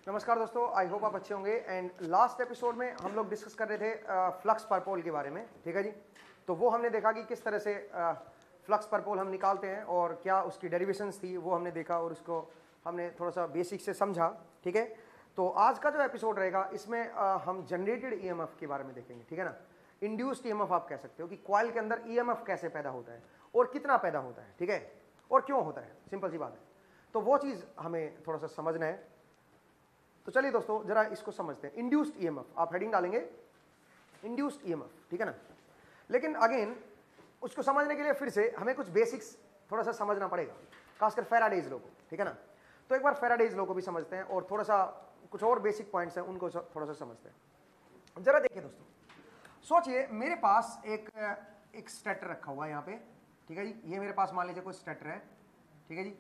नमस्कार दोस्तों, I hope आप अच्छे होंगे। एंड लास्ट एपिसोड में हम लोग डिस्कस कर रहे थे फ्लक्स पर पोल के बारे में, ठीक है जी। तो वो हमने देखा कि किस तरह से फ्लक्स पर पोल हम निकालते हैं और क्या उसकी डेरिवेशंस थी वो हमने देखा और उसको हमने थोड़ा सा बेसिक से समझा, ठीक है। तो आज का जो एपिसोड रहेगा इसमें हम जनरेटेड ईएमएफ के बारे में देखेंगे, ठीक है ना। इंड्यूस्ड ईएमएफ आप कह सकते हो कि कॉइल के अंदर ईएमएफ कैसे पैदा होता है और कितना पैदा होता है, ठीक है, और क्यों होता है, सिंपल सी बात है। तो वो चीज़ हमें थोड़ा सा समझना है। तो चलिए दोस्तों जरा इसको समझते हैं। इंड्यूस्ड ईएमएफ, आप हेडिंग डालेंगे इंड्यूस्ड ईएमएफ, ठीक है ना। लेकिन अगेन उसको समझने के लिए फिर से हमें कुछ बेसिक्स थोड़ा सा समझना पड़ेगा, खासकर फैराडेज लॉ को, ठीक है ना। तो एक बार फैराडेज लॉ को भी समझते हैं और थोड़ा सा कुछ और बेसिक पॉइंट्स हैं उनको थोड़ा सा समझते हैं। जरा देखिए दोस्तों, सोचिए मेरे पास एक स्टेटर रखा हुआ है यहाँ पे, ठीक है जी। ये मेरे पास मान लीजिए कोई स्टेटर है, ठीक है जी।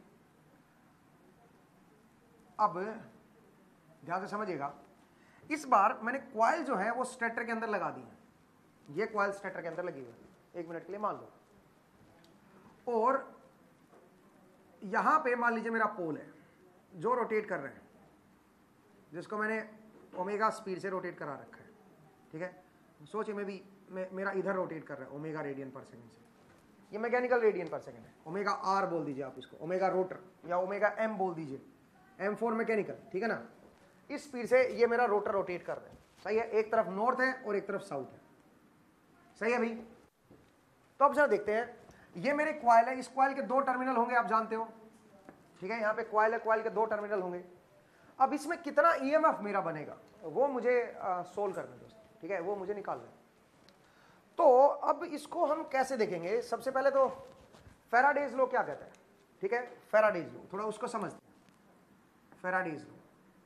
अब ध्यान से समझिएगा, इस बार मैंने कॉइल जो है वो स्टेटर के अंदर लगा दी है। ये कॉइल स्टेटर के अंदर लगी हुई है, 1 मिनट के लिए मान लो। और यहां पे मान लीजिए मेरा पोल है जो रोटेट कर रहे हैं, जिसको मैंने ओमेगा स्पीड से रोटेट करा रखा है, ठीक है। सोचिए मेरा इधर रोटेट कर रहा है ओमेगा रेडियन पर सेकेंड से। ये मैकेनिकल रेडियन पर सेकेंड है, ओमेगा आर बोल दीजिए आप इसको, ओमेगा रोटर या ओमेगा एम बोल दीजिए, एम फॉर मैकेनिकल, ठीक है ना। इस स्पीड से ये मेरा रोटर रोटेट कर रहा है, सही है। एक तरफ नॉर्थ है और एक तरफ साउथ है, सही है भाई। तो अब जरा देखते हैं, ये मेरे कॉइल है, इस कॉइल के 2 टर्मिनल होंगे, आप जानते हो, ठीक है। यहाँ पे कॉइल है, कॉइल के 2 टर्मिनल होंगे। अब इसमें कितना ईएमएफ मेरा बनेगा वो मुझे सोल्व करना है दोस्तों, ठीक है, वो मुझे निकालना है। तो अब इसको हम कैसे देखेंगे, सबसे पहले तो फैराडेज लॉ क्या कहता है, ठीक है। फैराडेज लॉ थोड़ा उसको समझते हैं। फैराडेज लॉ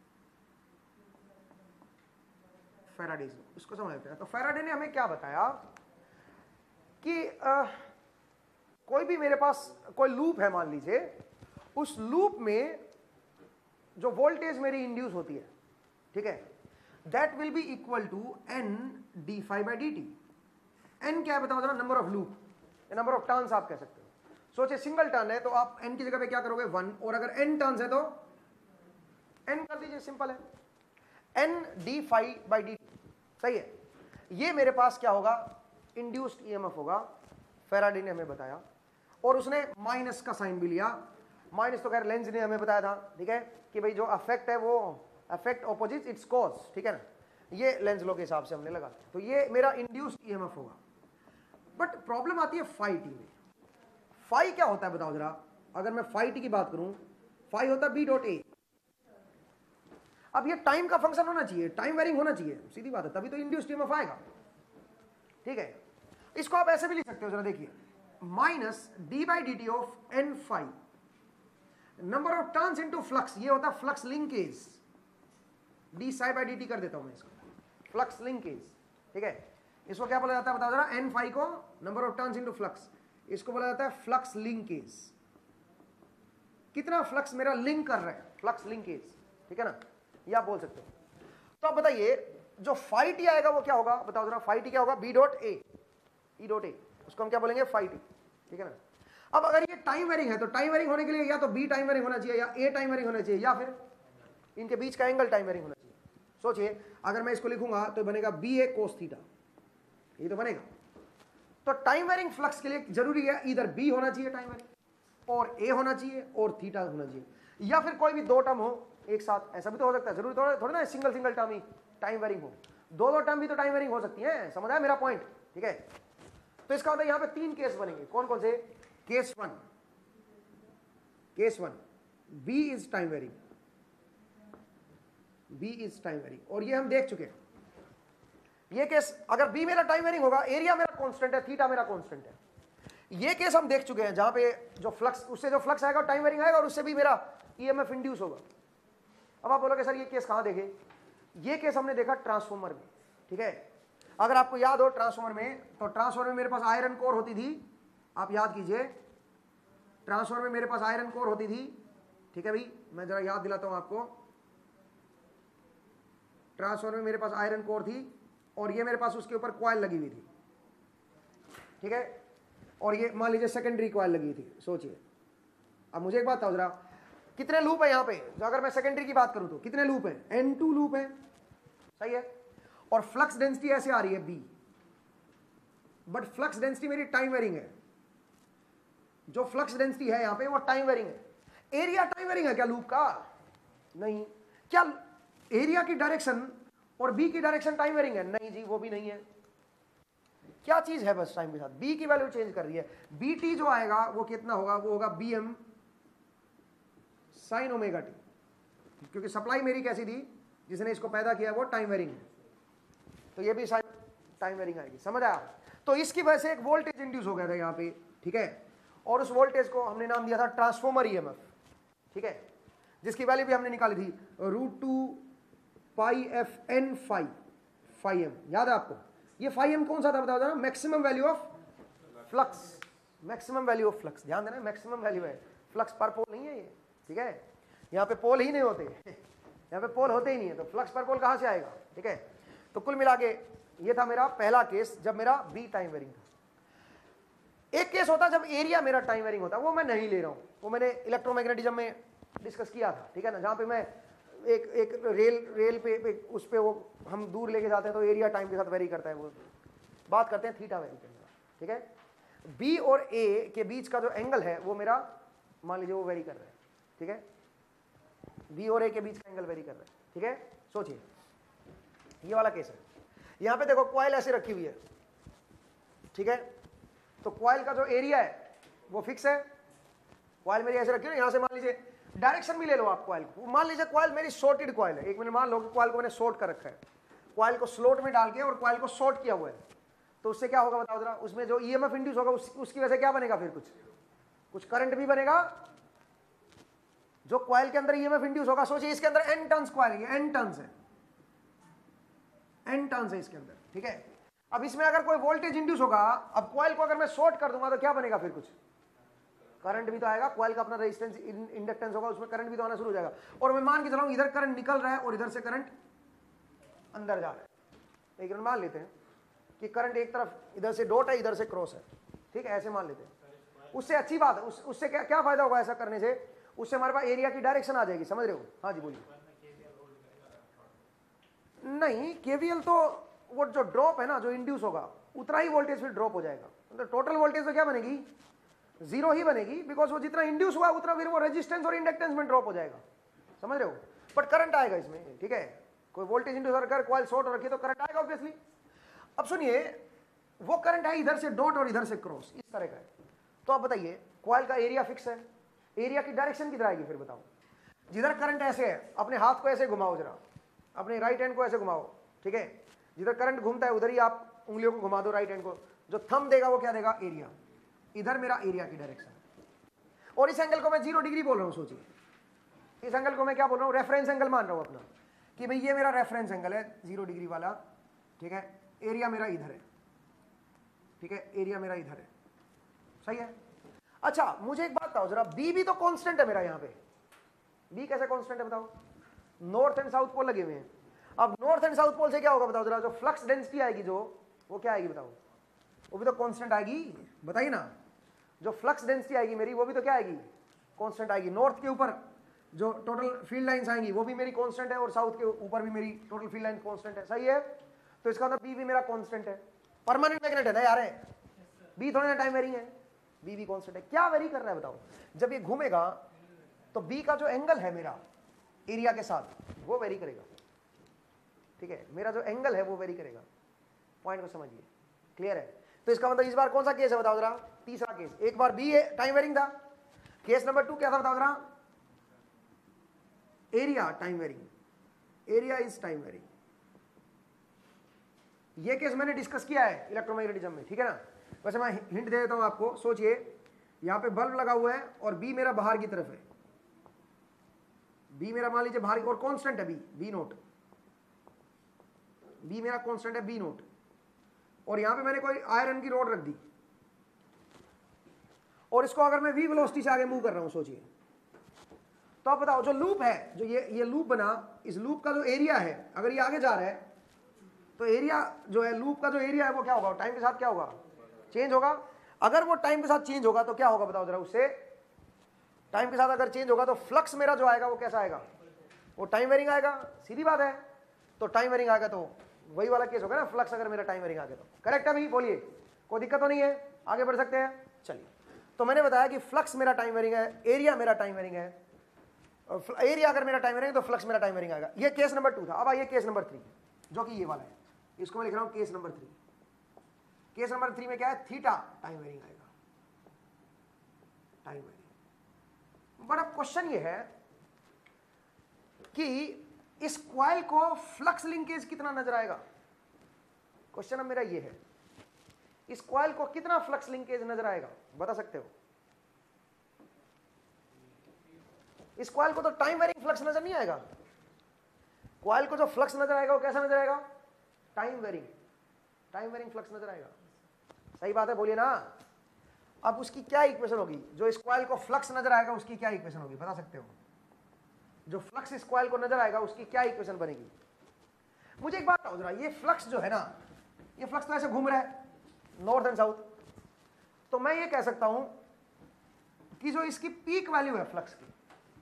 उसको समझते हैं। तो फैराडे ने हमें क्या बताया कि कोई भी मेरे पास कोई लूप है, मान लीजिए उस लूप में जो वोल्टेज मेरी इंड्यूस होती है, ठीक है, that will be equal to n d phi by D t. N क्या है बताओ जरा, number of loop, number of turns आप कह सकते हो। सोचिए सिंगल टर्न है तो आप एन की जगह पे क्या करोगे 1, और अगर एन टर्न्स है तो एन कर दीजिए, सिंपल है, n d phi by D t, सही है। ये मेरे पास क्या होगा, इंड्यूस्ड ईएमएफ होगा, फैराडे ने हमें बताया। और उसने माइनस का साइन भी लिया। माइनस तो खैर लेंज ने हमें बताया था, ठीक है, कि भाई जो अफेक्ट है वो अफेक्ट ऑपोजिट इट्स कॉज, ठीक है ना। ये लेंज लॉ के हिसाब से हमने लगा। तो ये मेरा इंड्यूस्ड ईएमएफ होगा। बट प्रॉब्लम आती है फाई टी में। फाई क्या होता है बताओ जरा, अगर मैं फाई टी की बात करूं, फाई होता है बी डॉट ए। अब ये टाइम का फंक्शन होना चाहिए, टाइम वेरिंग होना चाहिए, सीधी बात है, तभी तो इंड्यूस्ड ईएमएफ आएगा, ठीक है। इसको आप ऐसे भी लिख सकते हो, जरा देखिए, minus d by D t of n phi, number of turns into flux, ये होता है flux linkage, d psi by D t कर देता हूं मैं इसको, फ्लक्स लिंकेज, ठीक है। इसको क्या बोला जाता है बताओ जरा, एन फाई को number of turns into flux, इसको बोला जाता है फ्लक्स लिंकेज। कितना फ्लक्स मेरा लिंक कर रहा है, फ्लक्स लिंकेज, ठीक है ना, ये आप बोल सकते हो। तो अब बताइए जो फाई टी आएगा वो क्या होगा बताओ जरा, फाई टी क्या होगा, B dot A, E dot A, उसको हम क्या बोलेंगे फाई टी, ठीक है ना। अब अगर ये टाइम वेरिंग है तो टाइम वेरिंग होने के लिए या तो बी टाइम वेरिंग होना चाहिए या ए टाइम वेरिंग होना चाहिए, या फिर इनके बीच का एंगल टाइम वेरिंग होना चाहिए। सोचिए अगर मैं इसको लिखूंगा तो बनेगा बी ए कोस थीटा, ये तो बनेगा। तो टाइम वेरिंग फ्लक्स के लिए जरूरी है इधर बी होना चाहिए टाइम वेरिंग, और ए होना चाहिए और थीटा होना चाहिए, या फिर कोई भी 2 टर्म हो एक साथ, ऐसा भी तो हो सकता है। जरूरी थोड़ा ना सिंगल टर्म ही टाइम वेरिंग हो, 2 टर्म भी तो टाइम वेरिंग हो सकती है, समझ आया मेरा पॉइंट, ठीक है। तो इसका मतलब यहां पे 3 केस बनेंगे, कौन कौन से, case 1 B is time varying, B is time varying, और ये हम देख चुके हैं। ये केस अगर बी मेरा टाइम वेरिंग होगा, एरिया मेरा कांस्टेंट है, थीटा मेरा कांस्टेंट है, ये केस हम देख चुके हैं, जहां पे जो फ्लक्स, उससे जो फ्लक्स आएगा टाइम वेरिंग आएगा और उससे भी मेरा ईएमएफ इंड्यूस होगा। अब आप बोलोगे सर ये केस कहां देखे, ये केस हमने देखा ट्रांसफॉर्मर में, ठीक है। अगर आपको याद हो ट्रांसफॉर्मर में, तो ट्रांसफॉर्मर में मेरे पास आयरन कोर होती थी, आप याद कीजिए, ट्रांसफॉर्मर में मेरे पास आयरन कोर होती थी, ठीक है भाई, मैं जरा याद दिलाता हूं आपको। ट्रांसफॉर्मर में मेरे पास आयरन कोर थी और ये मेरे पास उसके ऊपर कॉइल लगी हुई थी, ठीक है, और ये मान लीजिए सेकेंडरी कॉइल लगी थी। सोचिए अब मुझे एक बात बताओ जरा, कितने लूप है यहाँ पे, जो अगर मैं सेकेंडरी की बात करूं तो कितने लूप है, N2 लूप है, सही है। और फ्लक्स डेंसिटी ऐसे आ रही है B, बट फ्लक्स डेंसिटी मेरी टाइम वेरिंग है। जो फ्लक्स डेंसिटी है यहाँ पे वो टाइम वेरिंग है। एरिया टाइम वेरिंग है क्या लूप का, नहीं। क्या एरिया की डायरेक्शन और बी की डायरेक्शन टाइम वेरिंग है, नहीं जी वो भी नहीं है। क्या चीज है बस टाइम के साथ बी की वैल्यू चेंज कर रही है। बी टी जो आएगा वो कितना होगा, वो होगा B M sine omega T, क्योंकि सप्लाई मेरी कैसी थी, जिसने इसको पैदा किया वो टाइम वेरिंग है, तो ये भी साइन टाइम वेरिंग आएगी, समझ आया। तो इसकी वजह से एक वोल्टेज इंड्यूस हो गया था यहाँ पे, ठीक है, और उस वोल्टेज को हमने नाम दिया था ट्रांसफॉर्मर ईएमएफ, ठीक है, जिसकी वैल्यू भी हमने निकाली थी √2 pi F N phi M, याद है आपको। ये फाई एम कौन सा था बताओ जरा, maximum value of flux, maximum value of flux, ध्यान देना मैक्सिमम वैल्यू है, फ्लक्स पर पोल नहीं है ये, ठीक है, यहाँ पे पोल ही नहीं होते, यहाँ पे पोल होते ही नहीं है, तो फ्लक्स पर पोल कहाँ से आएगा, ठीक है। तो कुल मिला के ये था मेरा पहला केस जब मेरा बी टाइम वेरिंग था। एक केस होता जब एरिया मेरा टाइम वेरिंग होता, वो मैं नहीं ले रहा हूँ, वो मैंने इलेक्ट्रोमैग्नेटिज्म में डिस्कस किया था, ठीक है ना, जहाँ पे मैं एक रेल पे उस पे वो हम दूर लेके जाते हैं तो एरिया टाइम के साथ वेरी करता है, वो बात करते हैं थीटा वेरी करने का, ठीक है। बी और ए के बीच का जो एंगल है वो मेरा मान लीजिए वो वेरी कर रहा है, ठीक है, बी और ए के बीच का एंगल वेरी कर रहा है, ठीक है। सोचिए ये वाला केस है, यहाँ पे देखो कॉइल ऐसे रखी हुई है, ठीक है, तो कॉइल का जो एरिया है वो फिक्स है, कॉइल मेरी ऐसे रखी है, यहाँ से मान लीजिए डायरेक्शन भी ले लो आप कॉइल को, मान लीजिए कॉइल मेरी शॉर्टेड कॉइल है, एक मिनट मान लो कि कॉइल को मैंने शॉर्ट कर रखा है, कॉइल को स्लोट में डाल के और कॉइल को शॉर्ट किया हुआ है, तो उससे क्या होगा बताओ जरा, उसमें जो ईएमएफ इंड्यूस होगा उसकी वजह से क्या बनेगा, फिर कुछ करंट भी बनेगा, जो कॉइल के अंदर ईएमएफ इंड्यूस होगा। सोचिए इसके अंदर एन टर्न्स कॉइल है, एन टर्न्स है, एन टर्न्स है इसके अंदर, ठीक है। अब इसमें अगर कोई वोल्टेज इंड्यूस होगा, अब कॉइल को अगर मैं शॉर्ट कर दूंगा तो क्या बनेगा, फिर कुछ करंट भी तो आएगा, कॉइल का अपना रेजिस्टेंस इंडक्टेंस होगा, उसमें करंट भी तो आना शुरू हो जाएगा। और मैं मान के चलाऊं इधर करंट निकल रहा है और इधर से करंट अंदर जा रहा है, एक मिनट मान लेते हैं कि करंट एक तरफ इधर से डॉट है, इधर से क्रॉस है, ठीक है, ऐसे मान लेते हैं। उससे अच्छी बात है, उससे क्या फायदा होगा ऐसा करने से, उससे हमारे पास एरिया की डायरेक्शन आ जाएगी, समझ रहे हो। हाँ जी बोलिए। नहीं केवीएल तो वो जो ड्रॉप है ना, जो इंड्यूस होगा उतना ही वोल्टेज फिर ड्रॉप हो जाएगा, मतलब टोटल वोल्टेज तो क्या बनेगी, जीरो ही बनेगी, बिकॉज वो जितना इंड्यूस हुआ उतना फिर वो रेजिस्टेंस और इंडक्टेंस में ड्रॉप हो जाएगा, समझ रहे हो। बट करंट आएगा इसमें, ठीक है, कोई वोल्टेज इंड्यूस अगर कॉइल शॉर्ट रखी तो करंट आएगा ऑब्वियसली। अब सुनिए वो करंट है इधर से डॉट और इधर से क्रॉस, इस तरह का है। तो आप बताइए कॉइल का एरिया फिक्स है, एरिया की डायरेक्शन किधर आएगी फिर बताओ। जिधर करंट ऐसे है अपने हाथ को ऐसे घुमाओ जरा, अपने राइट हैंड को ऐसे घुमाओ, ठीक है, जिधर करंट घूमता है उधर ही आप उंगलियों को घुमा दो राइट हैंड को, जो थंब देगा वो क्या देगा, एरिया। इधर मेरा एरिया की डायरेक्शन, और इस एंगल को मैं 0 डिग्री बोल रहा हूँ। सोचिए इस एंगल को मैं क्या बोल रहा हूँ, रेफरेंस एंगल मान रहा हूँ अपना, कि भाई ये मेरा रेफरेंस एंगल है 0 डिग्री वाला, ठीक है, एरिया मेरा इधर है, ठीक है, एरिया मेरा इधर है, सही है। अच्छा मुझे एक बात बताओ जरा, बी भी तो कांस्टेंट है मेरा यहाँ पे, बी कैसे कांस्टेंट है बताओ, नॉर्थ एंड साउथ पोल लगे हुए हैं। अब नॉर्थ एंड साउथ पोल से क्या होगा बताओ जरा, जो फ्लक्स डेंसिटी आएगी जो, वो क्या आएगी बताओ, वो भी तो कांस्टेंट आएगी, बताइए ना। जो फ्लक्स डेंसिटी आएगी मेरी वो भी तो क्या आएगी, कांस्टेंट आएगी। नॉर्थ के ऊपर जो टोटल फील्ड लाइंस आएंगी वो भी मेरी कांस्टेंट है, और साउथ के ऊपर भी मेरी टोटल फील्ड लाइन कांस्टेंट है, सही है। तो इसका मतलब बी भी मेरा कांस्टेंट है, परमानेंट मैग्नेट है ना यार, बी थोड़ा ना टाइम वेरिंग है, बी भी कांस्टेंट है। क्या वेरी कर रहा है बताओ, जब ये घूमेगा तो बी का जो एंगल है मेरा एरिया के साथ वो वेरी करेगा, ठीक है, मेरा जो एंगल है वो वेरी करेगा, पॉइंट को समझिए, क्लियर है। तो इसका मतलब इस बार कौन सा केस है बताओ जरा, तीसरा केस। एक बार बी टाइम वेरिंग था, केस नंबर 2 क्या था बताओ जरा, area time varying, area is time varying. ये केस मैंने डिस्कस किया है इलेक्ट्रोमैग्नेटिज्म में, ठीक है ना। वैसे मैं हिंट दे देता हूं आपको, सोचिए यहां पे बल्ब लगा हुआ है और बी मेरा बाहर की तरफ है, बी मेरा मान लीजिए बाहर, और कांस्टेंट है बी नोट, बी मेरा कांस्टेंट है बी नोट, और यहां पे मैंने कोई आयरन की रॉड रख दी, और इसको अगर मैं वी वेलोसिटी से आगे मूव कर रहा हूं, सोचिए, तो आप बताओ जो लूप है, जो ये लूप बना, इस लूप का जो एरिया है अगर ये आगे जा रहा है तो एरिया जो है लूप का जो एरिया है वो क्या होगा, टाइम के साथ क्या होगा, चेंज होगा। अगर वो टाइम के साथ चेंज होगा तो क्या होगा बताओ जरा, उससे टाइम के साथ अगर चेंज होगा तो फ्लक्स मेरा जो आएगा वो कैसा आएगा, वो टाइम वेरिंग आएगा, सीधी बात है। तो टाइम वेरिंग आएगा तो वही वाला केस होगा ना, फ्लक्स अगर मेरा टाइम वेरिंग आ गया तो। करेक्ट है भाई, बोलिए, कोई दिक्कत तो नहीं है, आगे बढ़ सकते हैं। चलिए, तो मैंने बताया कि फ्लक्स मेरा टाइम वेरिंग है, एरिया मेरा टाइम वेरिंग है, एरिया अगर मेरा टाइम वेरिंग है तो फ्लक्स मेरा टाइम वेरिंग आएगा। ये केस नंबर 2 था। अब आइए केस नंबर 3, जो कि ये वाला है, इसको मैं लिख रहा हूं केस नंबर 3। केस नंबर 3 में क्या है, थीटा टाइम वेरिंग आएगा, टाइम वेरिंग। बट अब क्वेश्चन ये है कि इस कॉइल को फ्लक्स लिंकेज कितना नजर आएगा। क्वेश्चन अब मेरा ये है, इस कॉइल को कितना फ्लक्स लिंकेज नजर आएगा, बता सकते हो? इस कॉइल को तो टाइम वेरिंग फ्लक्स नजर नहीं आएगा। कॉइल को जो फ्लक्स नजर आएगा वो कैसा नजर आएगा, टाइम वेरिंग फ्लक्स नजर आएगा। सही बात है, बोलिए ना। अब उसकी क्या इक्वेशन होगी, जो इस कॉइल को फ्लक्स नजर आएगा उसकी क्या इक्वेशन होगी, बता सकते हो? जो फ्लक्स इस कॉइल को नजर आएगा उसकी क्या इक्वेशन बनेगी? मुझे एक बात बताओ जरा, ये फ्लक्स जो है ना, ये फ्लक्स तो ऐसे घूम रहा है नॉर्थ एंड साउथ, तो मैं ये कह सकता हूं कि जो इसकी पीक वैल्यू है फ्लक्स की,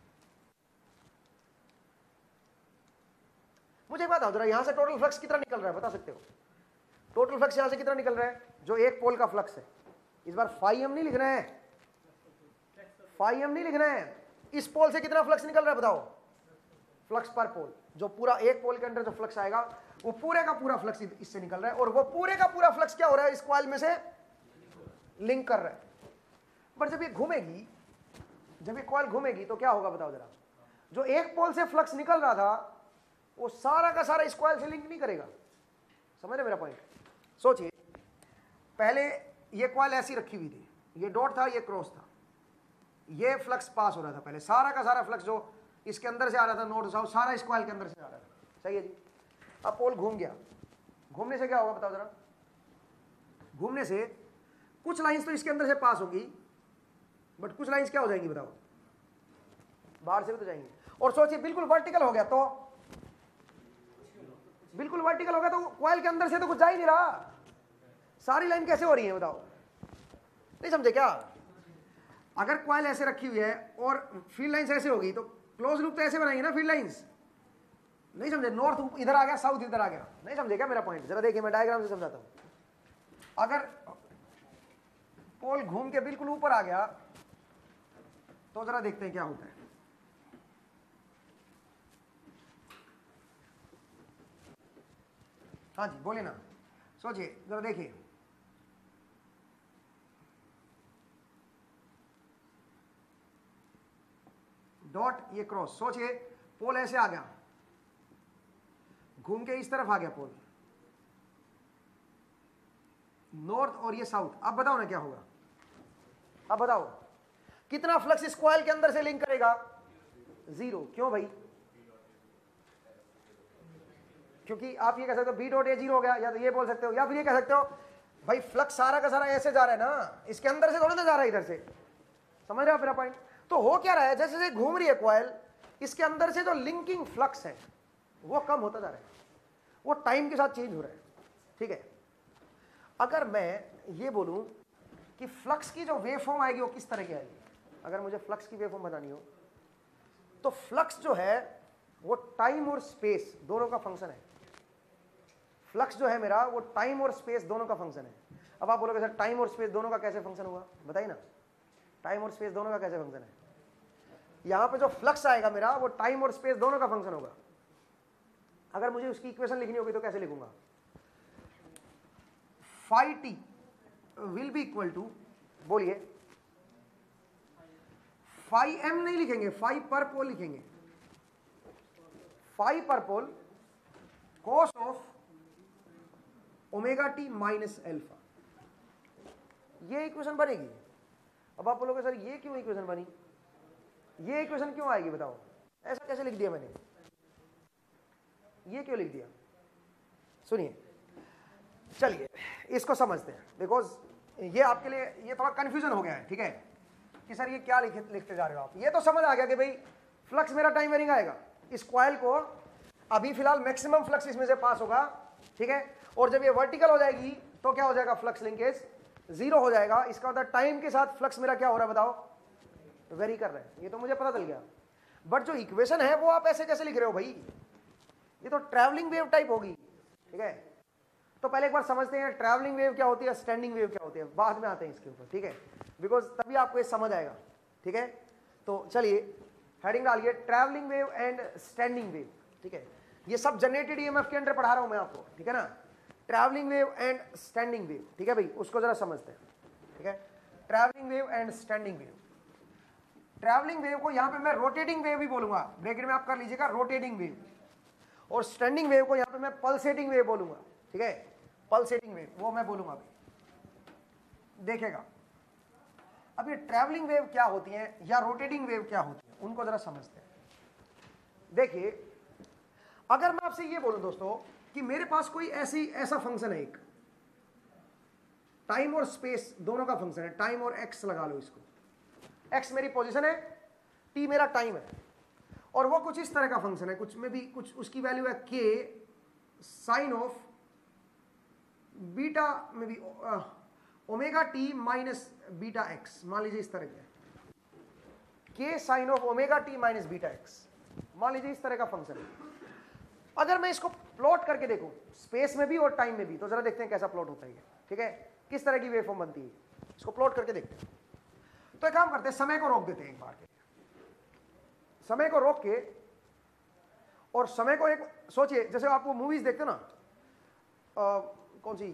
मुझे एक बात बताओ जरा, यहां से टोटल फ्लक्स कितना निकल रहा है, बता सकते हो? टोटल फ्लक्स यहां से कितना निकल रहा है, जो एक पोल का फ्लक्स है। इस बार φm नहीं लिख रहे हैं, φm नहीं लिख रहे हैं। इस पोल से कितना फ्लक्स निकल रहा है बताओ, फ्लक्स पर पोल, जो पूरा एक पोल के अंदर जो फ्लक्स आएगा वो पूरे का पूरा फ्लक्स इससे निकल रहा है, और वो पूरे का पूरा फ्लक्स क्या हो रहा है, इस कॉइल में से लिंक कर रहा है। पर जब ये घूमेगी, जब ये कॉइल घूमेगी तो क्या होगा बताओ जरा, जो एक पोल से फ्लक्स निकल रहा था वो सारा का सारा इस कॉइल से लिंक नहीं करेगा। समझ रहे मेरा पॉइंट? सोचिए, पहले ये कॉइल ऐसी रखी हुई थी, ये डॉट था, ये क्रॉस था, ये फ्लक्स पास हो रहा था पहले, सारा का सारा फ्लक्स जो इसके अंदर से आ रहा था नॉर्थ साउथ, सारा इस कॉइल के अंदर से आ रहा था। सही है जी। अब पोल घूम गया, घूमने से क्या होगा बताओ जरा? घूमने से कुछ लाइंस तो इसके अंदर से पास होगी, बट कुछ लाइंस क्या हो जाएंगी बताओ, बाहर से भी तो जाएंगी। और सोचिए बिल्कुल वर्टिकल हो गया, तो बिल्कुल वर्टिकल हो गया तो कॉइल के अंदर से तो कुछ जा ही नहीं रहा, सारी लाइन कैसे हो रही है बताओ? नहीं समझे क्या? अगर कॉइल ऐसे रखी हुई है और फील्ड लाइंस ऐसे होगी तो क्लोज लूप तो ऐसे बनाएंगे ना फील्ड लाइंस। नहीं समझे? नॉर्थ इधर आ गया, साउथ इधर आ गया। नहीं समझे क्या मेरा पॉइंट? जरा देखिए, मैं डायग्राम से समझाता हूं। अगर पोल घूम के बिल्कुल ऊपर आ गया तो जरा देखते हैं क्या होता है। हाँ जी बोलिए ना, सोचिए जरा देखिए, डॉट ये क्रॉस, सोचिए पोल ऐसे आ गया, घूम के इस तरफ आ गया पोल, नॉर्थ और ये साउथ। अब बताओ ना क्या होगा, अब बताओ कितना फ्लक्स इस कॉइल के अंदर से लिंक करेगा? 0। क्यों भाई? क्योंकि आप ये कह सकते हो बी डॉट ए 0 हो गया, या तो ये बोल सकते हो, या फिर ये कह सकते हो भाई फ्लक्स सारा का सारा ऐसे जा रहा है ना, इसके अंदर से थोड़ा ना जा रहा है इधर से। समझ रहे हो मेरा पॉइंट? तो हो क्या रहा है, जैसे जैसे घूम रही है कॉइल, इसके अंदर से जो लिंकिंग फ्लक्स है वो कम होता जा रहा है, वो टाइम के साथ चेंज हो रहा है। ठीक है, अगर मैं ये बोलूं कि फ्लक्स की जो वेव फॉर्म आएगी वो किस तरह की आएगी, अगर मुझे फ्लक्स की वेव फॉर्म बतानी हो तो फ्लक्स जो है वो टाइम और स्पेस दोनों का फंक्शन है। फ्लक्स जो है मेरा वो टाइम और स्पेस दोनों का फंक्शन है। अब आप बोलोगे सर टाइम और स्पेस दोनों का कैसे फंक्शन हुआ, बताइए ना, टाइम और स्पेस दोनों का कैसे फंक्शन है? यहां पे जो फ्लक्स आएगा मेरा वो टाइम और स्पेस दोनों का फंक्शन होगा। अगर मुझे उसकी इक्वेशन लिखनी होगी तो कैसे लिखूंगा? Phi T will be equal to, बोलिए, फाई एम नहीं लिखेंगे, फाई पर पोल लिखेंगे, phi per pole cos of omega T minus alpha. ये इक्वेशन बनेगी। अब आप बोलोगे सर ये क्यों इक्वेशन बनी, ये इक्वेशन क्यों आएगी बताओ, ऐसा कैसे लिख दिया मैंने, ये क्यों लिख दिया? सुनिए, चलिए इसको समझते हैं, बिकॉज ये आपके लिए ये थोड़ा कंफ्यूजन हो गया है। ठीक है कि सर ये क्या लिखते जा रहे हो आप। ये तो समझ आ गया कि भाई फ्लक्स मेरा टाइम वेरिंग आएगा, इस कॉइल को अभी फिलहाल मैक्सिमम फ्लक्स इसमें से पास होगा। ठीक है, और जब ये वर्टिकल हो जाएगी तो क्या हो जाएगा, फ्लक्स लिंकेज 0 हो जाएगा। इसका मतलब टाइम के साथ फ्लक्स मेरा क्या हो रहा है बताओ, वेरी कर रहे हैं, ये तो मुझे पता चल गया, बट जो इक्वेशन है वो आप ऐसे कैसे लिख रहे हो भाई, ये तो ट्रैवलिंग वेव टाइप होगी, ठीक है। तो पहले एक बार समझते हैं ट्रैवलिंग वेव क्या होती है, स्टैंडिंग वेव क्या होती है, बाद में आते हैं इसके ऊपर, ठीक है, बिकॉज तभी आपको ये समझ आएगा, ठीक है। तो चलिए हेडिंग डालिए travelling wave and standing wave, ठीक है। ये सब जनरेटेड ईएमएफ के अंदर पढ़ा रहा हूं मैं आपको, ठीक है ना, travelling wave and standing wave, ठीक है भाई, उसको जरा समझते हैं, ठीक है। Travelling wave and standing wave, travelling wave को यहां पे मैं रोटेटिंग वेव भी बोलूंगा, ब्रैकेट में आप कर लीजिएगा रोटेटिंग वेव, और स्टैंडिंग वेव को यहां पे मैं पल्सेटिंग वेव बोलूंगा, ठीक है, पल्सेटिंग वेव वो मैं बोलूंगा अभी, देखेगा। अब ये ट्रैवलिंग वेव क्या होती है या रोटेटिंग वेव क्या होती है, उनको जरा समझते हैं। देखिए अगर मैं आपसे ये बोलूं दोस्तों कि मेरे पास कोई ऐसा फंक्शन है, एक टाइम और स्पेस दोनों का फंक्शन है, टाइम और एक्स लगा लो इसको, एक्स मेरी पोजीशन है, टी मेरा टाइम है, और वो कुछ इस तरह का फंक्शन है, कुछ में भी कुछ उसकी वैल्यू है के साइन ऑफ बीटा में भी omega T minus beta X, मान लीजिए इस तरह का K sine of omega T minus beta X, मान लीजिए इस तरह का फंक्शन है। अगर मैं इसको प्लॉट करके देखूं स्पेस में भी और टाइम में भी, तो जरा देखते हैं कैसा प्लॉट होता है, ठीक है, किस तरह की वेवफॉर्म बनती है, इसको प्लॉट करके देखते हैं। तो एक काम करते हैं, समय को रोक देते हैं एक बार के, समय को रोक के, और समय को एक सोचिए, जैसे आप वो मूवीज देखते हो ना, कौन सी,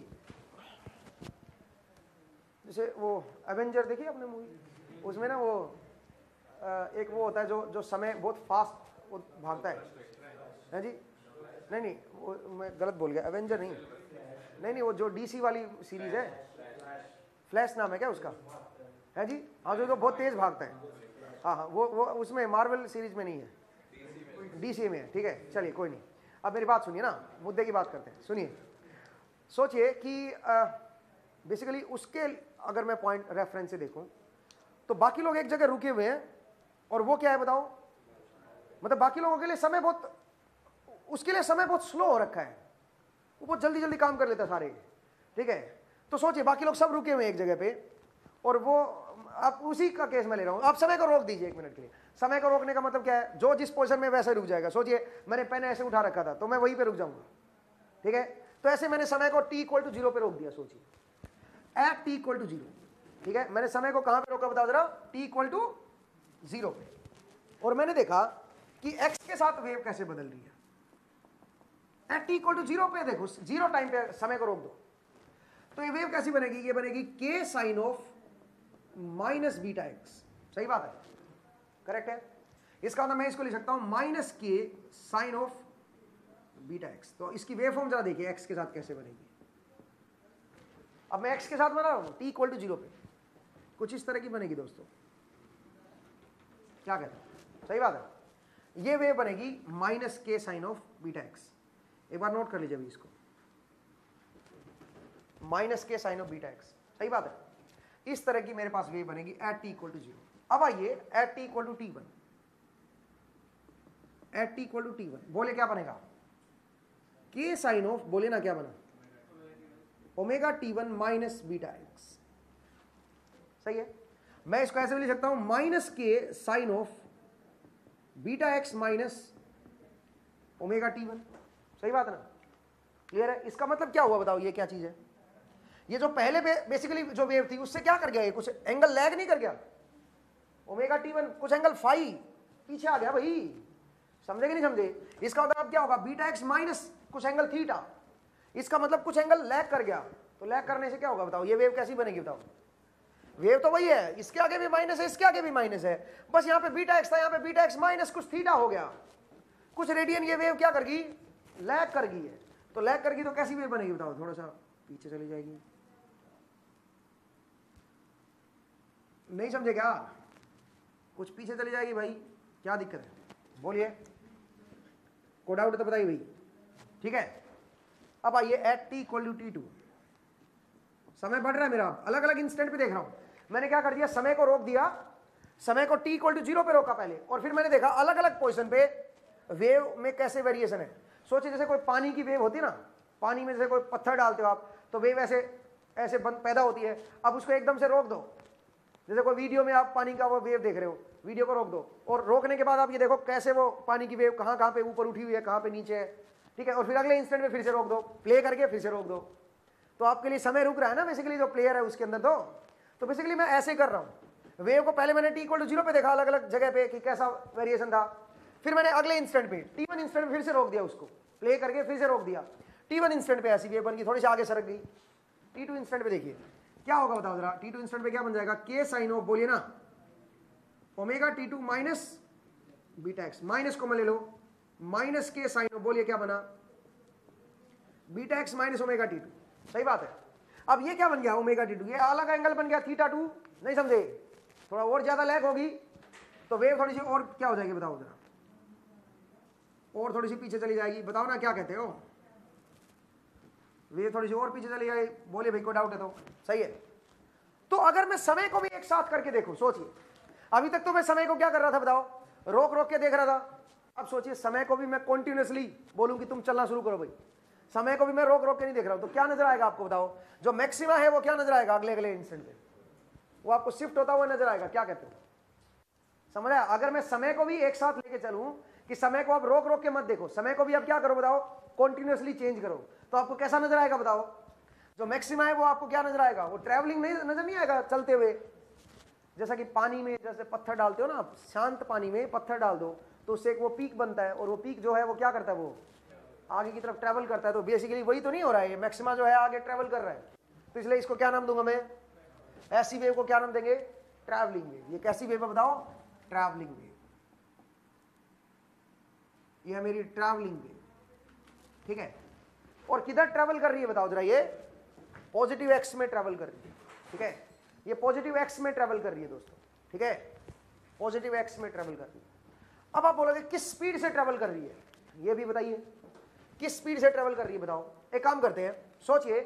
जैसे वो एवेंजर देखी आपने मूवी, उसमें ना वो एक वो होता है जो समय बहुत फास्ट वो भागता है जी, नहीं वो मैं गलत बोल गया, एवेंजर नहीं वो जो डीसी वाली सीरीज है, फ्लैश नाम है क्या उसका, है जी, हाँ जो बहुत तेज भागता है, हाँ वो उसमें मार्वल सीरीज में नहीं है, डीसी में है, ठीक है, चलिए कोई नहीं। अब मेरी बात सुनिए ना, मुद्दे की बात करते हैं, सुनिए। सोचिए कि बेसिकली उसके अगर मैं पॉइंट रेफरेंस से देखूं तो बाकी लोग एक जगह रुके हुए हैं, और वो क्या है बताओ, मतलब बाकी लोगों के लिए समय बहुत, उसके लिए समय बहुत स्लो हो रखा है, वो बहुत जल्दी जल्दी काम कर लेता है सारे, ठीक है। तो सोचिए बाकी लोग सब रुके हुए हैं एक जगह पे, और वो आप उसी का केस में ले रहा हूं, आप समय को रोक दीजिए 1 मिनट के लिए। समय को रोकने का मतलब क्या है, जो जिस पोजीशन में वैसे रुक जाएगा। सोचिए मैंने पेन ऐसे उठा रखा था, तो मैं वहीं पे रुक जाऊंगा, ठीक है। तो ऐसे मैंने समय को t = 0 पे रोक दिया, सोचिए एट t = 0, ठीक है। मैंने समय को कहां पे रोका बताओ जरा, t = 0 पे, और मैंने देखा कि x के साथ वेव कैसे बदल रही है। एट t = 0 पे देखो, 0 टाइम पे समय को रोक दो, तो ये वेव कैसी बनेगी, ये बनेगी k sine of minus beta X, सही बात है, करेक्ट है। इसका मतलब मैं इसको लिख सकता हूं minus K sine of beta X. तो इसकी वेव फॉर्म जरा देखिए एक्स के साथ कैसे बनेगी। अब मैं एक्स के साथ बना रहा हूं t = 0 पे, कुछ इस तरह की बनेगी दोस्तों, क्या कहते हैं, सही बात है। ये वेव बनेगी minus K sine of beta x, एक बार नोट कर लीजिए अभी इसको, minus K sine of beta X, सही बात है। इस तरह की मेरे पास वेव बनेगी एट t = 0। अब आइए eight t = t1, eight t = t1 बोले क्या बनेगा, के साइन ऑफ, बोले ना क्या बना, omega t1 minus beta X, सही है। मैं इसको ऐसे भी लिख सकता हूं minus K sine of beta X minus omega t1, सही बात है ना, क्लियर है। इसका मतलब क्या हुआ बताओ, ये क्या चीज है, ये जो पहले बेसिकली जो वेव थी उससे क्या कर गया, ये कुछ एंगल लैग नहीं कर गया, ओमेगा t1 कुछ एंगल फाई पीछे आ गया भाई, समझे कि नहीं समझे। इसका मतलब क्या होगा, बीटा एक्स माइनस कुछ एंगल थीटा, इसका मतलब कुछ एंगल लैग कर गया, तो लैग करने से क्या होगा बताओ, ये वेव कैसी बनेगी बताओ, वेव तो वही है, इसके आगे भी माइनस है, इसके आगे भी माइनस है, बस यहाँ पे बीटा एक्स था, यहाँ पे बीटा एक्स माइनस कुछ थीटा हो गया, कुछ रेडियन ये वेव क्या करगी, लैग कर गई है। तो लैग करगी तो कैसी वेव बनेगी बताओ, थोड़ा सा पीछे चली जाएगी, नहीं समझे क्या, कुछ पीछे चली जाएगी भाई, क्या दिक्कत है बोलिए, कोई डाउट तो बताइए भाई, ठीक है। अब आइए एट t = t2, समय बढ़ रहा है मेरा, अलग अलग इंस्टेंट पे देख रहा हूं, मैंने क्या कर दिया, समय को रोक दिया, समय को t = 0 पे रोका पहले, और फिर मैंने देखा अलग अलग पोजीशन पे वेव में कैसे वेरिएशन है। सोचिए जैसे कोई पानी की वेव होती है ना, पानी में जैसे कोई पत्थर डालते हो आप, तो वेव ऐसे ऐसे पैदा होती है, अब उसको एकदम से रोक दो जैसे कोई वीडियो में आप पानी का वो वेव देख रहे हो, वीडियो को रोक दो और रोकने के बाद आप ये देखो कैसे वो पानी की वेव कहाँ कहाँ पे ऊपर उठी हुई है, कहाँ पे नीचे है, ठीक है, और फिर अगले इंस्टेंट में फिर से रोक दो, प्ले करके फिर से रोक दो। तो आपके लिए समय रुक रहा है ना बेसिकली, जो प्लेयर है उसके अंदर। तो बेसिकली मैं ऐसे ही कर रहा हूँ। वेव को पहले मैंने t=0 पे देखा अलग अलग जगह पे कि कैसा वेरिएशन था, फिर मैंने अगले इंस्टेंट पे t1 इंस्टेंट में फिर से रोक दिया, उसको प्ले करके फिर से रोक दिया। t1 इंस्टेंट पे ऐसी वेव बन गई, थोड़ी सी आगे सरक गई। t2 इंस्टेंट पे देखिए क्या होगा, बताओ जरा। t2 इंस्टेंट पे क्या बन जाएगा, k साइन ऑफ, बोलिए ना, omega t2 minus beta X, minus को मैं ले लो, माइनस k साइन ऑफ, बोलिए क्या बना, beta X minus omega t2। सही बात है। अब ये क्या बन गया, ओमेगा t2, ये अलग एंगल बन गया θ2, नहीं समझे, थोड़ा और ज्यादा लैग होगी तो वेव थोड़ी सी और क्या हो जाएगी, बताओ जरा, और थोड़ी सी पीछे चली जाएगी। बताओ ना क्या कहते हो, वेव थोड़ी सी और पीछे चली जाएगी, बोलिए भाई, कोई डाउट है तो। सही है। तो अगर मैं समय को भी एक साथ करके देखूं, सोचिए, अभी तक तो मैं समय को क्या कर रहा था, बताओ, रोक रोक के देख रहा था। अब सोचिए समय को भी मैं कॉन्टिन्यूसली बोलूं कि तुम चलना शुरू करो भाई, समय को भी मैं रोक रोक के नहीं देख रहा हूं, तो क्या नजर आएगा आपको, बताओ। जो मैक्सिमा है वो क्या नजर आएगा अगले अगले इंस्टेंट पे, वो आपको शिफ्ट होता हुआ नजर आएगा। क्या कहते हो, समझ आया। अगर मैं समय को भी एक साथ लेके चलूं कि समय को आप रोक रोक के मत देखो, समय को भी आप क्या करो, बताओ, कॉन्टिन्यूसली चेंज करो, तो आपको कैसा नजर आएगा, बताओ। जो मैक्सिमा है वो आपको क्या नजर आएगा, वो ट्रैवलिंग नहीं नजर नहीं आएगा चलते हुए। जैसा कि पानी में जैसे पत्थर डालते हो ना, शांत पानी में पत्थर डाल दो तो उससे एक वो पीक बनता है, और वो पीक जो है वो क्या करता है, वो आगे की तरफ ट्रैवल करता है। तो बेसिकली वही तो नहीं हो रहा है, ये मैक्सिमा जो है आगे ट्रैवल कर रहा है, तो इसलिए इसको क्या नाम दूंगा मैं, ऐसी वेव को क्या नाम देंगे, ट्रैवलिंग वेव। ये कैसी वेव है, बताओ, ट्रैवलिंग वेव। ये है मेरी ट्रैवलिंग वेव, ठीक है। और किधर ट्रैवल कर रही है, बताओ जरा, ये पॉजिटिव एक्स में ट्रैवल कर रही है, ठीक है, ये पॉजिटिव एक्स में ट्रैवल कर रही है दोस्तों, ठीक है, पॉजिटिव एक्स में ट्रैवल कर रही है। अब आप बोलोगे किस स्पीड से ट्रैवल कर रही है, ये भी बताइए, किस स्पीड से ट्रैवल कर रही है, बताओ। एक काम करते हैं, सोचिए,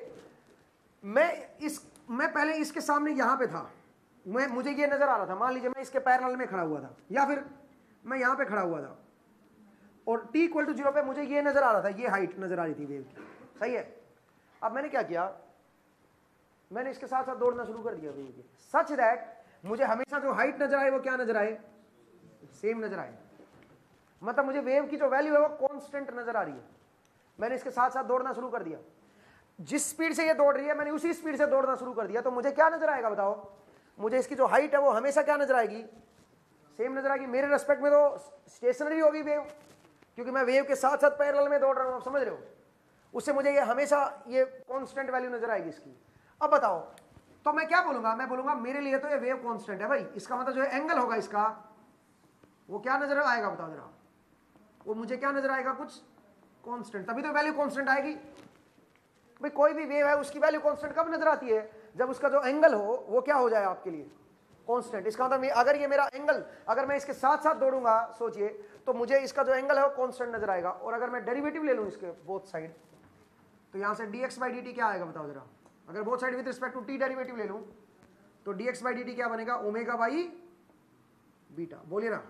मैं पहले इसके सामने यहां पे था, मुझे ये नजर आ रहा था, मान लीजिए मैं इसके पैरेलल में खड़ा हुआ था, या फिर मैं यहां पे खड़ा हुआ था, और t=0 पे मुझे ये नजर आ रहा था, ये हाइट नजर आ रही थी वेव की, सही है। अब मैंने क्या किया, मैंने इसके साथ साथ दौड़ना शुरू कर दिया वेव के, सच दैट मुझे हमेशा जो हाइट नजर आए वो क्या नजर आए, सेम नजर आए। मतलब मुझे वेव की जो वैल्यू है वो कांस्टेंट नजर आ रही है। मैंने इसके साथ साथ दौड़ना शुरू कर दिया, जिस स्पीड से ये दौड़ रही है मैंने उसी स्पीड से दौड़ना शुरू कर दिया, तो मुझे क्या नजर आएगा, बताओ। मुझे इसकी जो हाइट है वो हमेशा क्या नजर आएगी, सेम नजर आएगी। मेरे रेस्पेक्ट में तो स्टेशनरी होगी वेव, क्योंकि मैं वेव के साथ साथ पैरेलल में दौड़ रहा हूं, आप समझ रहे हो। उससे मुझे ये हमेशा ये कांस्टेंट वैल्यू नजर आएगी इसकी। अब बताओ, तो मैं क्या बोलूंगा, मैं बोलूंगा मेरे लिए तो ये वेव कांस्टेंट है भाई, इसका मतलब जो एंगल होगा इसका वो क्या नजर आएगा, बताओ जरा, वो मुझे क्या नजर आएगा, कुछ कांस्टेंट, तभी तो वैल्यू कांस्टेंट आएगी भाई। कोई भी वेव है उसकी वैल्यू कांस्टेंट कब नजर आती है, जब उसका जो एंगल हो वो क्या हो जाए आपके लिए, कांस्टेंट। इसका मतलब अगर ये मेरा एंगल, अगर मैं इसके साथ साथ दौड़ूंगा, सोचिए, तो मुझे इसका जो एंगल है वो कांस्टेंट नजर आएगा। और अगर मैं डेरिवेटिव ले लूं इसके बोथ साइड, तो यहां से dx/dt क्या आएगा, बताओ जरा। अगर both side with respect to t derivative ले लूं तो dx/dt क्या बनेगा, ओमेगा बाई बीटा, बोलिए ना,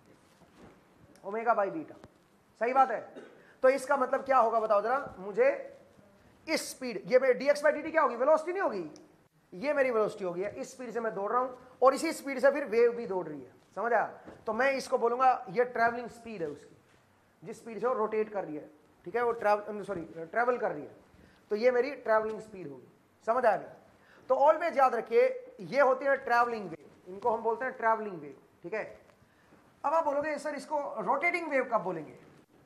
ओमेगा बाई बीटा। सही बात है। तो इसका मतलब क्या होगा, बताओ जरा मुझे। इस स्पीड, ये dx/dt क्या होगी, वेलोसिटी नहीं होगी, ये मेरी वेलोसिटी होगी, इस स्पीड से मैं दौड़ रहा हूं, और इसी स्पीड से फिर वेव भी दौड़ रही है, समझ आया। तो मैं इसको बोलूंगा ये ट्रैवलिंग स्पीड है उसकी, जिस स्पीड से वो रोटेट कर रही है, ठीक है, वो ट्रैवल कर रही है, तो ये मेरी ट्रैवलिंग स्पीड होगी, समझ आया। तो ऑलवेज याद रखिए ये होती है ट्रैवलिंग वेव, इनको हम बोलते हैं ट्रैवलिंग वेव, ठीक है। अब आप बोलोगे सर इसको रोटेटिंग वेव कब बोलेंगे,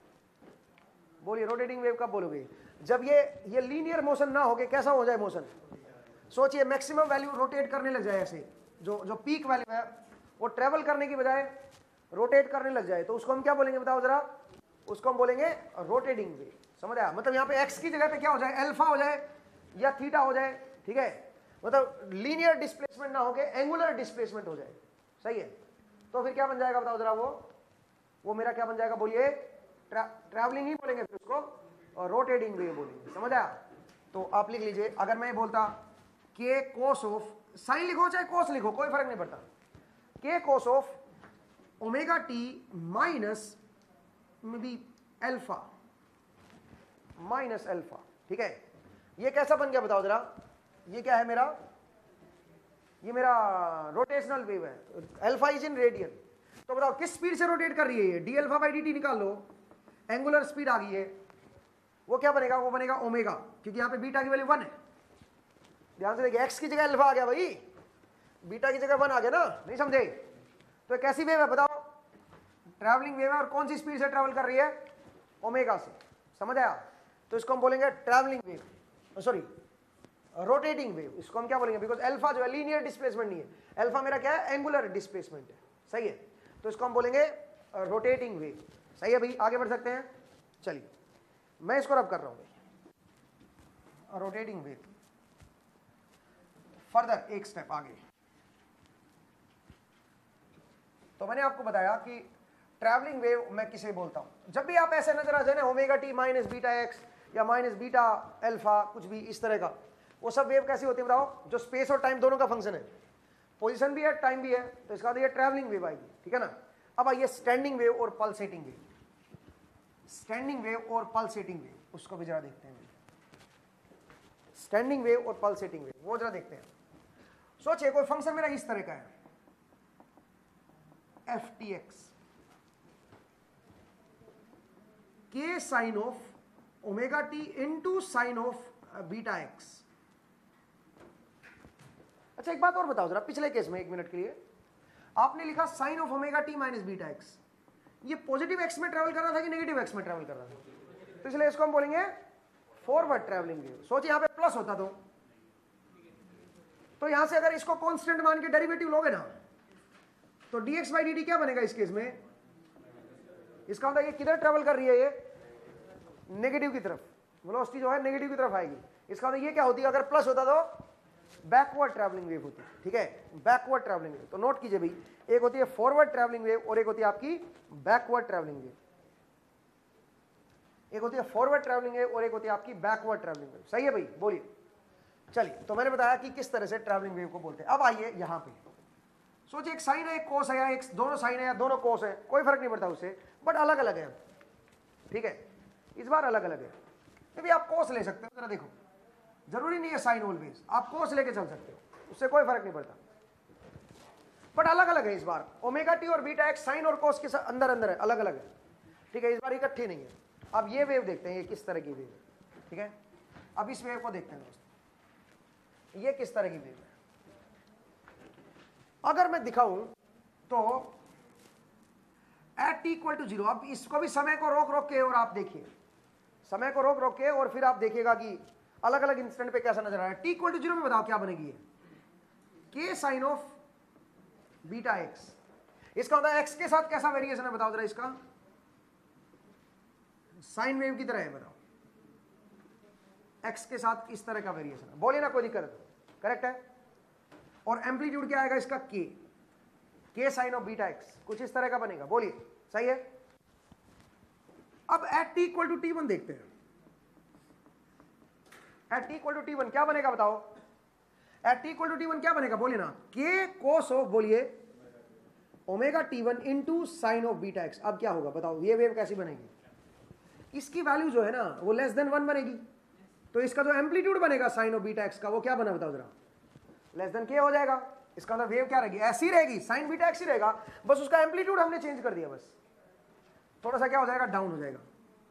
बोलिए रोटेटिंग वेव कब बोलोगे, जब ये लीनियर मोशन ना होके कैसा हो जाए मोशन। सोचिए मैक्सिमम वैल्यू रोटेट करने लग जाए, ऐसे जो पीक वैल्यू है वो ट्रेवल करने की बजाय रोटेट करने लग जाए, तो उसको हम क्या बोलेंगे, बताओ जरा। उसको हम बोलेंगे रोटेटिंग वेव, समझ आया। मतलब यहाँ पे एक्स की जगह पे क्या हो जाए, अल्फा हो जाए या थीटा हो जाए, ठीक है। मतलब लीनियर डिस्प्लेसमेंट ना होके एंगुलर डिस्प्लेसमेंट हो जाए, सही है। तो फिर क्या बन जाएगा, बताओ जरा, वो मेरा क्या बन जाएगा, बोलिए। ट्रैवलिंग ही बोलेंगे फिर उसको, और रोटेटिंग वेव बोलेंगे, समझ आया। तो आप लिख लीजिए, अगर मैं बोलता के कोस ऑफ, साइन लिखो चाहे कोस लिखो कोई फर्क नहीं पड़ता, K cos of omega T minus में बी अल्फा माइनस अल्फा, ठीक है। ये कैसा बन गया, बताओ जरा। ये क्या है मेरा, ये मेरा रोटेशनल वेव है, अल्फा इज इन रेडियन। तो बताओ किस स्पीड से रोटेट कर रही है ये, D alpha by D T निकाल लो, एंगुलर स्पीड आ गई है, वो क्या बनेगा, वो बनेगा ओमेगा, क्योंकि यहाँ पे बीटा की वैल्यू 1 है। ध्यान से देखिए, एक्स की जगह अल्फा आ गया भाई, बीटा की जगह 1 आ गया ना, नहीं समझे? तो कैसी वेव है बताओ, ट्रैवलिंग वेव है, और कौन सी स्पीड से ट्रैवल कर रही है, ओमेगा से। समझ आया? तो इसको हम बोलेंगे travelling wave, sorry rotating wave. इसको हम क्या बोलेंगे, बिकॉज अल्फा जो है लीनियर डिस्प्लेसमेंट नहीं है, अल्फा मेरा क्या है, एंगुलर डिस्प्लेसमेंट है। सही है, तो इसको हम बोलेंगे रोटेटिंग वेव। सही है भाई, आगे बढ़ सकते हैं। चलिए मैं इसको रब कर रहा हूं भाई, रोटेटिंग वेव। फर्दर एक स्टेप आगे, तो मैंने आपको बताया कि ट्रैवलिंग वेव मैं किसे बोलता हूं, जब भी आप ऐसे नजर आ जाए ना, omega T minus beta X या माइनस बीटा अल्फा, कुछ भी इस तरह का, वो सब वेव कैसी होती है बताओ, जो स्पेस और टाइम दोनों का फंक्शन है, पोजीशन भी है टाइम भी है, तो इसका मतलब ये ट्रैवलिंग वेव आएगी। ठीक है ना? अब आइए स्टैंडिंग वेव और पल्सेटिंग वेव, स्टैंडिंग वेव और पल्सेटिंग वेव, उसको भी जरा देखते हैं। स्टैंडिंग वेव और पल्सेटिंग वेव, वो जरा देखते हैं। सोचिए कोई फंक्शन मेरा इस तरह का है, F T X, K sine of omega T into sine of beta X. अच्छा एक बात और बताओ जरा, पिछले केस में 1 मिनट के लिए आपने लिखा sine of omega T minus beta X, ये पॉजिटिव एक्स में ट्रेवल कर रहा था कि नेगेटिव एक्स में ट्रेवल कर रहा था? तो इसलिए इसको हम बोलेंगे फॉरवर्ड ट्रेवलिंग वेव। सोचिए यहां पे प्लस होता तो यहां से अगर इसको कांस्टेंट मान के डेरिवेटिव लोगे ना, तो dx बाई dt क्या बनेगा इस केस में? इसका मतलब ये किधर ट्रेवल कर रही है, ये नेगेटिव की तरफ, वेलोसिटी जो है नेगेटिव की तरफ आएगी। इसका मतलब ये क्या होती है, अगर प्लस होता तो बैकवर्ड ट्रैवलिंग वेव होती है। ठीक है, बैकवर्ड ट्रैवलिंग वेव। तो नोट कीजिए भाई, एक होती है फॉरवर्ड ट्रैवलिंग वेव और एक होती है आपकी बैकवर्ड ट्रैवलिंग वेव। एक होती है फॉरवर्ड ट्रैवलिंग वेव और एक होती है आपकी बैकवर्ड ट्रैवलिंग वेव। सही है भाई, बोलिए। चलिए, तो मैंने बताया कि किस तरह से ट्रैवलिंग वेव को बोलते हैं। अब आइए यहां पे सोचिए, एक साइन है एक कोस है, या एक दोनों साइन है या दोनों कोस है, कोई फर्क नहीं पड़ता उससे, बट अलग अलग है। ठीक है, इस बार अलग अलग है। अभी आप कोस ले सकते हो, जरा देखो, जरूरी नहीं है साइन ऑलवेज, आप कोस लेके चल सकते हो, उससे कोई फर्क नहीं पड़ता, बट अलग अलग है इस बार। ओमेगा टी और बीटा एक्स साइन और कोस के अंदर अंदर है, अलग अलग है। ठीक है, इस बार इकट्ठी नहीं है। अब ये वेव देखते हैं, ये किस तरह की वेव है। ठीक है, अब इस वेव को देखते हैं दोस्तों, ये किस तरह की वेव है। अगर मैं दिखाऊं तो एट टी इक्वल टू 0, अब इसको भी समय को रोक रोक के, और आप देखिए समय को रोक रोक के, और फिर आप देखिएगा कि अलग अलग इंस्टेंट पे कैसा नजर आ रहा है। टी इक्वल टू 0 में बताओ क्या बनेगी ये, के साइन ऑफ बीटा एक्स। इसका मतलब एक्स के साथ कैसा वेरिएशन है बताओ जरा, इसका साइन वेव की तरह है, बताओ एक्स के साथ इस तरह का वेरिएशन है, बोलिए ना, कोई दिक्कत है? करेक्ट है। और एम्पलीट्यूड क्या आएगा इसका, के साइन ऑफ बीटा एक्स, कुछ इस तरह का बनेगा, बोलिए। सही है। अब at T equal to T1 देखते हैं, at T equal to T1 क्या बनेगा बताओ, at T equal to T1 क्या बनेगा, बोलिए ना, के कोस ऑफ, बोलिए omega T1 into sine of beta X. अब क्या होगा बताओ, ये वेव कैसी बनेगी, इसकी वैल्यू जो है ना वो लेस देन 1 बनेगी, तो इसका जो एम्पलीट्यूड बनेगा साइन ऑफ बीटा एक्स का, वो क्या बना बताओ जरा, लेस देन के हो जाएगा। इसका मतलब वेव क्या रहेगी, ऐसी रहेगी, साइन बीटा एक्स ही रहेगा, बस उसका एम्पलीट्यूड हमने चेंज कर दिया, बस थोड़ा सा क्या हो जाएगा, डाउन हो जाएगा।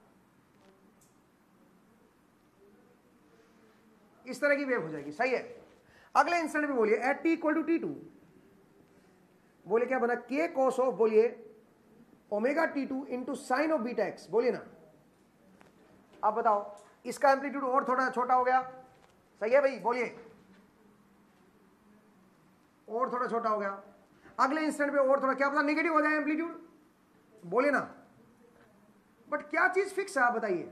इस तरह की वेव हो जाएगी। सही है। अगले इंस्टेंट में बोलिए at T equal to T2, बोलिए क्या बना, के कॉस ऑफ, बोलिए omega T2 into sine of beta X, बोलिए ना। अब बताओ इसका एम्पलीट्यूड और थोड़ा छोटा हो गया। सही है भाई, बोलिए, और थोड़ा छोटा हो गया। अगले इंस्टेंट पे और थोड़ा, क्या पता नेगेटिव हो जाए एम्पलीट्यूड, बोलिए ना। बट क्या चीज फिक्स है आप बताइए,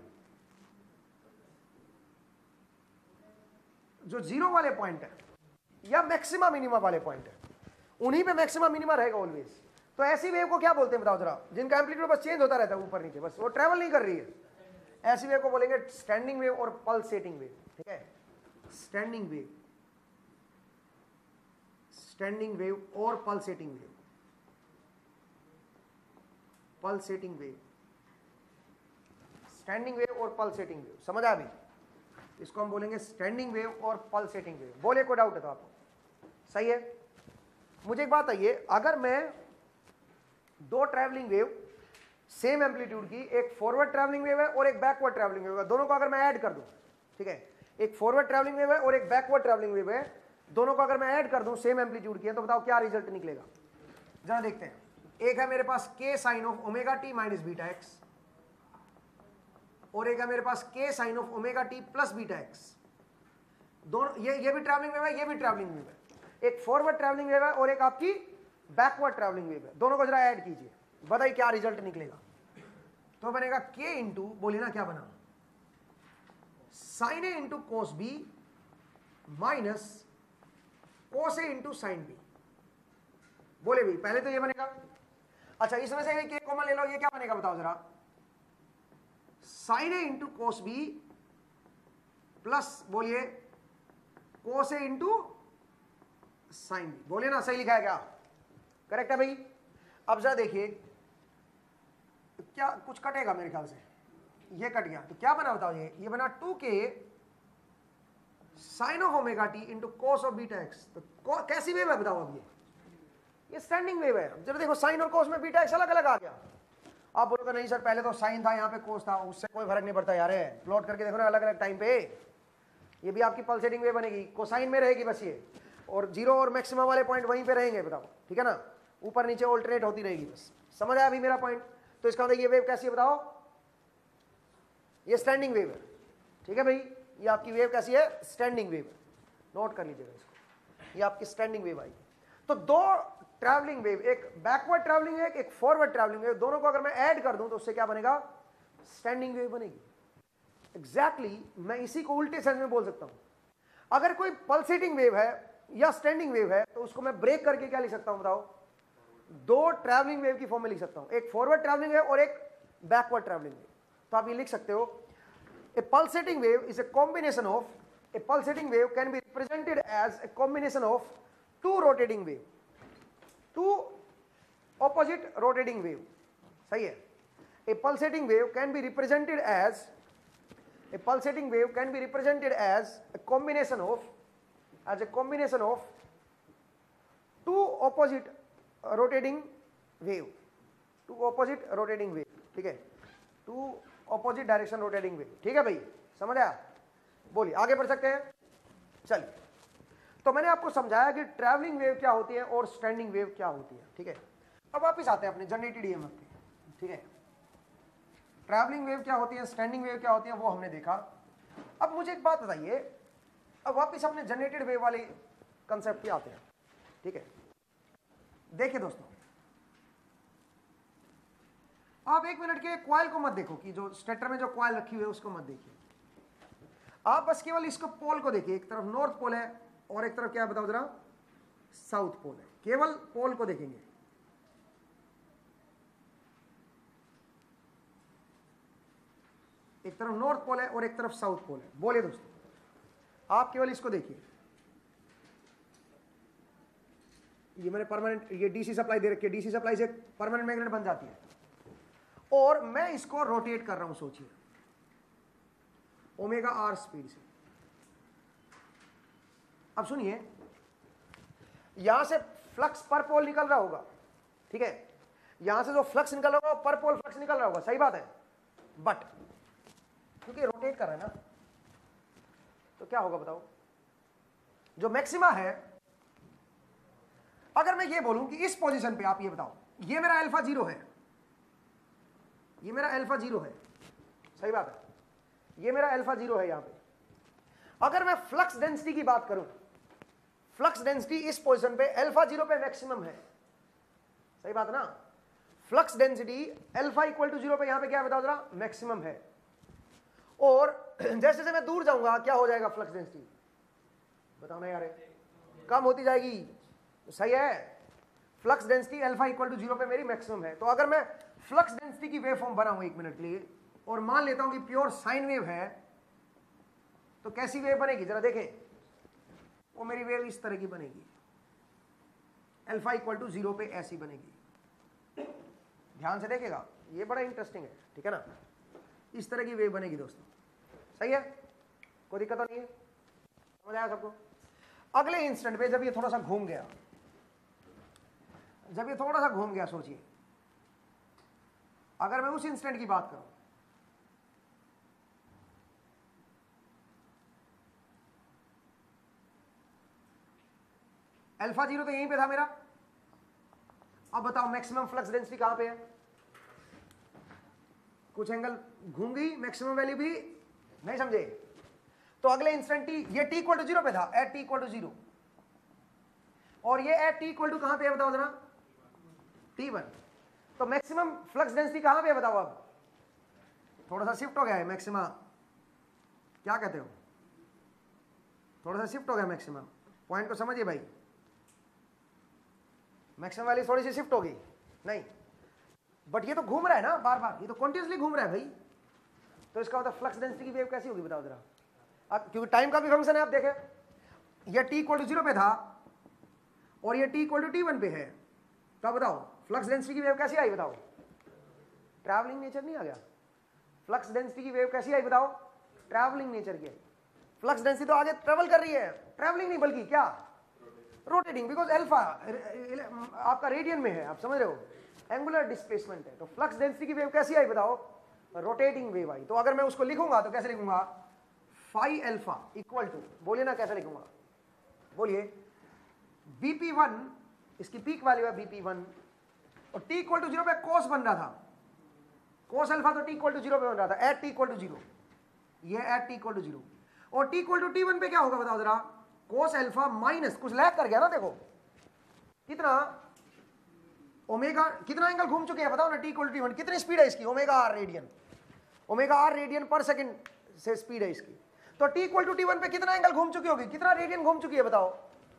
जो जीरो वाले पॉइंट है या मैक्सिमा मिनिमा वाले पॉइंट है, उन्हीं पे मैक्सिमा मिनिमा रहेगा ऑलवेज। तो ऐसी वेव को क्या बोलते हैं बताओ जरा, जिनका एम्पलीट्यूड बस चेंज होता रहता है ऊपर नीचे, बस वो ट्रेवल नहीं कर रही है, ऐसी वेव को बोलेंगे स्टैंडिंग वेव और पल्सेटिंग वेव। ठीक है, स्टैंडिंग वेव, स्टैंडिंग वेव और pulsating wave, pulsating wave, standing wave और पल्सेटिंग वेव। समझ आया भाई, इसको हम बोलेंगे स्टैंडिंग वेव और पल्सेटिंग वेव। बोले कोई डाउट है तो आपको? सही है। मुझे एक बात आइए, अगर मैं दो ट्रैवलिंग वेव सेम एम्पलीट्यूड की, एक फॉरवर्ड ट्रैवलिंग वेव है और एक बैकवर्ड ट्रैवलिंग वेव है, दोनों को अगर मैं ऐड कर दूं, ठीक है, एक फॉरवर्ड ट्रैवलिंग वेव है और एक बैकवर्ड ट्रैवलिंग वेव है, दोनों को अगर मैं ऐड कर दूं सेम एम्पलीट्यूड की है, तो बताओ क्या रिजल्ट निकलेगा। जरा देखते हैं। एक है मेरे पास k sine of omega T minus beta X, और एक है मेरे पास k sine of omega T plus beta X. दोनों ये भी ट्रैवलिंग वेव है, ये भी ट्रैवलिंग वेव है। एक फॉरवर्ड ट्रैवलिंग वेव है और एक आपकी बैकवर्ड ट्रैवलिंग वेव है। दोनों को जरा ऐड कीजिए, बताइए क्या रिजल्ट निकलेगा। तो बनेगा k इंटू, बोलिए ना क्या बना, sine A into cos B minus cos A into sine B. बोले भी पहले तो ये बनेगा। अच्छा, इसमें से एक कॉमन ले लो, ये क्या बनेगा बताओ जरा, sine A into cos B plus बोलिए cos A into sine B. बोलिए ना, सही लिखा है क्या, करेक्ट है भाई। अब जरा देखिए क्या कुछ कटेगा, मेरे ख्याल से ये कट गया, तो क्या बना बताओ, ये बना 2k sine of omega T into cos of beta X. तो कैसी वेव है बताओ, अब ये स्टैंडिंग वेव है। जरा देखो, साइन और कोस में बीटा एक्स अलग अलग आ गया। आप बोलोगे नहीं सर पहले तो साइन था, यहाँ पे कोस था, उससे कोई फर्क नहीं पड़ता यार, प्लॉट करके देखो ना अलग अलग टाइम पे। ये भी आपकी पल्सेटिंग वेव बनेगी, कोसाइन में रहेगी बस ये, और जीरो और मैक्सिमम वाले पॉइंट वहीं पे रहेंगे, बताओ ठीक है ना, ऊपर नीचे ऑल्टरनेट होती रहेगी बस। समझ आया अभी मेरा पॉइंट। तो इसका मतलब ये वेव कैसी है बताओ, ये स्टैंडिंग वेव है, ठीक है भाई। ये आपकी वेव कैसी है, स्टैंडिंग वेव है, नोट कर लीजिएगा इसको, ये आपकी स्टैंडिंग वेव आई। तो दो ट्रैवलिंग वेव, एक बैकवर्ड ट्रैवलिंग वेव, एक फॉरवर्ड ट्रैवलिंग वेव, दोनों को अगर मैं ऐड कर दूं तो उससे क्या बनेगा, स्टैंडिंग वेव बनेगी। एग्जैक्टली मैं इसी को उल्टे सेंस में बोल सकता हूं। अगर कोई पल्सेटिंग वेव है या स्टैंडिंग वेव है तो उसको मैं ब्रेक करके क्या लिख सकता हूं बताओ, दो ट्रैवलिंग वेव की फॉर्म में लिख सकता हूं, एक फॉरवर्ड ट्रैवलिंग वेव और एक बैकवर्ड ट्रैवलिंग वेव। तो आप ये लिख सकते हो, a pulsating wave is a combination of, a pulsating wave can be represented as a combination of two rotating wave, two opposite rotating wave। सही है। a pulsating wave can be represented as, a pulsating wave can be represented as a combination of, as a combination of two opposite rotating wave, two opposite rotating wave, ठीक है, two opposite direction rotating wave, ठीक है भाई, समझ आया। बोलिए आगे बढ़ सकते हैं। चलिए, तो मैंने आपको समझाया कि ट्रैवलिंग वेव क्या होती है और स्टैंडिंग वेव क्या होती है, ठीक है। अब वापस आते हैं अपने जनरेटेड ईएमएफ पे, ठीक है। ट्रैवलिंग वेव क्या होती है, स्टैंडिंग वेव क्या होती है, वो हमने देखा। अब मुझे एक बात बताइए, अब वापस अपने जनरेटेड वेव वाले कंसेप्ट पे आते हैं, ठीक है। देखिए दोस्तों, आप एक मिनट के कॉइल को मत देखो कि जो स्टेटर में जो कॉइल रखी हुई है उसको मत देखिए, आप बस केवल इसको पोल को देखिए। एक तरफ नॉर्थ पोल है और एक तरफ क्या है बताओ जरा, साउथ पोल है। केवल पोल को देखेंगे। एक तरफ नॉर्थ पोल है और एक तरफ साउथ पोल है। बोलिए दोस्तों, आप केवल इसको देखिए। ये मैंने परमानेंट, ये डीसी सप्लाई दे रखी है, डीसी सप्लाई से परमानेंट मैग्नेट बन जाती है, और मैं इसको रोटेट कर रहा हूं, सोचिए ओमेगा आर स्पीड से। अब सुनिए, यहां से फ्लक्स पर पोल निकल रहा होगा, ठीक है, यहां से जो फ्लक्स निकल रहा होगा पर पोल फ्लक्स निकल रहा होगा, सही बात है। बट क्योंकि रोटेट कर रहा है ना, तो क्या होगा बताओ, जो मैक्सिमा है, अगर मैं ये बोलूं कि इस पोजीशन पे आप ये बताओ, ये मेरा अल्फा जीरो है, ये मेरा अल्फा जीरो है, सही बात है, ये मेरा अल्फा जीरो है। यहां पे अगर मैं फ्लक्स डेंसिटी की बात करूं, फ्लक्स डेंसिटी इस पोजीशन पे अल्फा जीरो पे मैक्सिमम है, सही बात है ना। Flux density alpha equal to zero पे यहां पे क्या बताओ जरा, मैक्सिमम है। और जैसे जैसे मैं दूर जाऊंगा क्या हो जाएगा, फ्लक्स डेंसिटी बताओ ना यार, कम होती जाएगी, सही है। Flux density alpha equal to zero पे मेरी मैक्सिमम है। तो अगर मैं फ्लक्स डेंसिटी की वेव फॉर्म बनाऊं एक मिनट के लिए, और मान लेता हूं कि प्योर साइन वेव है, तो कैसी वेव बनेगी जरा देखें। वो मेरी वेव इस तरह की बनेगी, अल्फा इक्वल टू जीरो पे ऐसी बनेगी। ध्यान से देखेगा, ये बड़ा इंटरेस्टिंग है, ठीक है ना। इस तरह की वेव बनेगी दोस्तों, सही है, कोई दिक्कत तो नहीं है, समझ आया सबको। अगले इंस्टेंट पे जब ये थोड़ा सा घूम गया, जब ये थोड़ा सा घूम गया, सोचिए अगर मैं उस इंस्टेंट की बात करूं, अल्फा 0 तो यहीं पे था मेरा। अब बताओ मैक्सिमम फ्लक्स डेंसिटी कहां पे है? कुछ एंगल घूम गई, मैक्सिमम वैल्यू भी नहीं समझे। तो अगले इंस्टेंट टी, ये टी इक्वल टू 0 पे था, एट टी इक्वल टू 0, और ये एट टी इक्वल टू कहां पे है बताओ जरा? T1। तो मैक्सिमम फ्लक्स डेंसिटी कहां पे है बताओ? अब थोड़ा सा शिफ्ट हो गया है मैक्सिमा, क्या कहते हो? थोड़ा सा शिफ्ट हो गया मैक्सिमम, पॉइंट को समझिए भाई। मैक्सिमम वैल्यू थोड़ी सी शिफ्ट हो गई नहीं, बट ये तो घूम रहा है ना बार बार, ये तो कॉन्टिन्यूसली घूम रहा है भाई। तो इसका मतलब फ्लक्स डेंसिटी की वेव कैसी होगी बताओ जरा? अब क्योंकि टाइम का भी फंक्शन है, आप देखें ये टी इक्वल टू 0 पे था और ये टी इक्वल टू T1 पे है, तो बताओ फ्लक्स डेंसिटी की वेव कैसी आई बताओ? ट्रैवलिंग नेचर नहीं आ गया? फ्लक्स डेंसिटी की वेव कैसी आई बताओ? ट्रैवलिंग नेचर की। फ्लक्स डेंसिटी तो आगे ट्रेवल कर रही है, ट्रैवलिंग नहीं बल्कि क्या? रोटेटिंग, बिकॉज अल्फा आपका रेडियन में है, आप समझ रहे हो, एंगुलर डिस्प्लेसमेंट है। तो फ्लक्स डेंसिटी की वेव कैसी आई बताओ? रोटेटिंग वेव आई। तो अगर मैं उसको लिखूंगा तो कैसे लिखूंगा? फाई अल्फा इक्वल टू, बोलिए ना कैसे लिखूंगा, बोलिए, BP1, इसकी पीक वैल्यू है BP1, और t इक्वल टू 0 पे कोस बन रहा था, कोस अल्फा तो t इक्वल टू 0 पे बन रहा था, एट t इक्वल टू 0, ये एट t इक्वल टू 0, और t इक्वल टू T1 पे क्या होगा बताओ जरा? कोस अल्फा माइनस, कुछ लैग कर गया ना, देखो कितना ओमेगा, कितना एंगल घूम चुके हैं बताओ ना? t इक्वल टू T1, कितनी स्पीड है इसकी? Omega R radian, omega R radian per second से स्पीड है इसकी। तो t इक्वल टू T1 पे कितना एंगल घूम चुकी होगी, कितना रेडियन घूम चुकी है बताओ?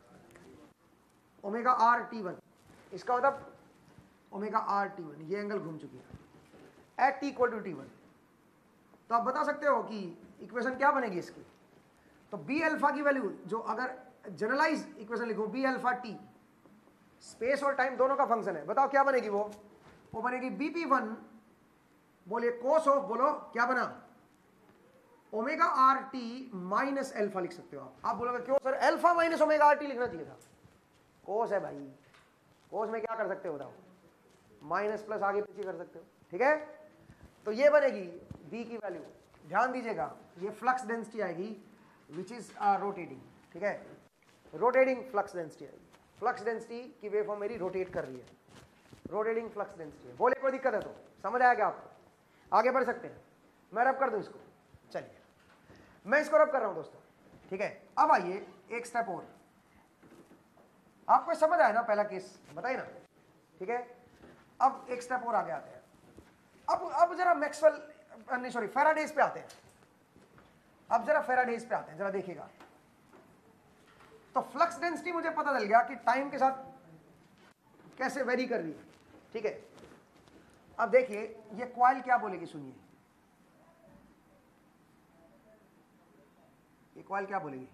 ओमेगा आर T1, इसका मतलब ओमेगा आर T1, ये एंगल घूम चुकी है at t equal to T1। तो आप बता सकते हो कि इक्वेशन क्या बनेगी इसकी? तो बी अल्फा की वैल्यू, जो अगर जनरलाइज इक्वेशन लिखो, बी अल्फा टी, स्पेस और टाइम दोनों का फंक्शन है, बताओ क्या बनेगी? वो बनेगी BP1, बोलिए कोस ऑफ, बोलो क्या बना? Omega are T minus alpha लिख सकते हो आप बोलोगे क्यों sir alpha minus omega are T लिखना चाहिए था? कोस है भाई, कोस में क्या कर सकते हो बताओ? माइनस प्लस आगे पीछे कर सकते हो, ठीक है? तो ये बनेगी बी की वैल्यू, ध्यान दीजिएगा, ये फ्लक्स डेंसिटी आएगी विच इज रोटेटिंग, ठीक है? रोटेटिंग फ्लक्स डेंसिटी आएगी। फ्लक्स डेंसिटी की वेव फॉर्म मेरी रोटेट कर रही है, रोटेटिंग फ्लक्स डेंसिटी है। बोले कोई दिक्कत है तो समझ आया क्या आपको? आगे बढ़ सकते हैं, मैं रब कर दूं इसको, चलिए मैं इसको रब कर रहा हूं दोस्तों, ठीक है? अब आइए एक स्टेप और, आपको समझ आया ना पहला केस, बताइए ना, ठीक है? अब एक स्टेप और आगे आते हैं। अब जरा मैक्सवेल नहीं सॉरी फैराडेज पे आते हैं। अब जरा फैराडेज पे आते हैं, जरा देखिएगा। तो फ्लक्स डेंसिटी मुझे पता चल गया कि टाइम के साथ कैसे वेरी कर रही है, ठीक है? अब देखिए ये कॉइल क्या बोलेगी, सुनिए ये कॉइल क्या बोलेगी।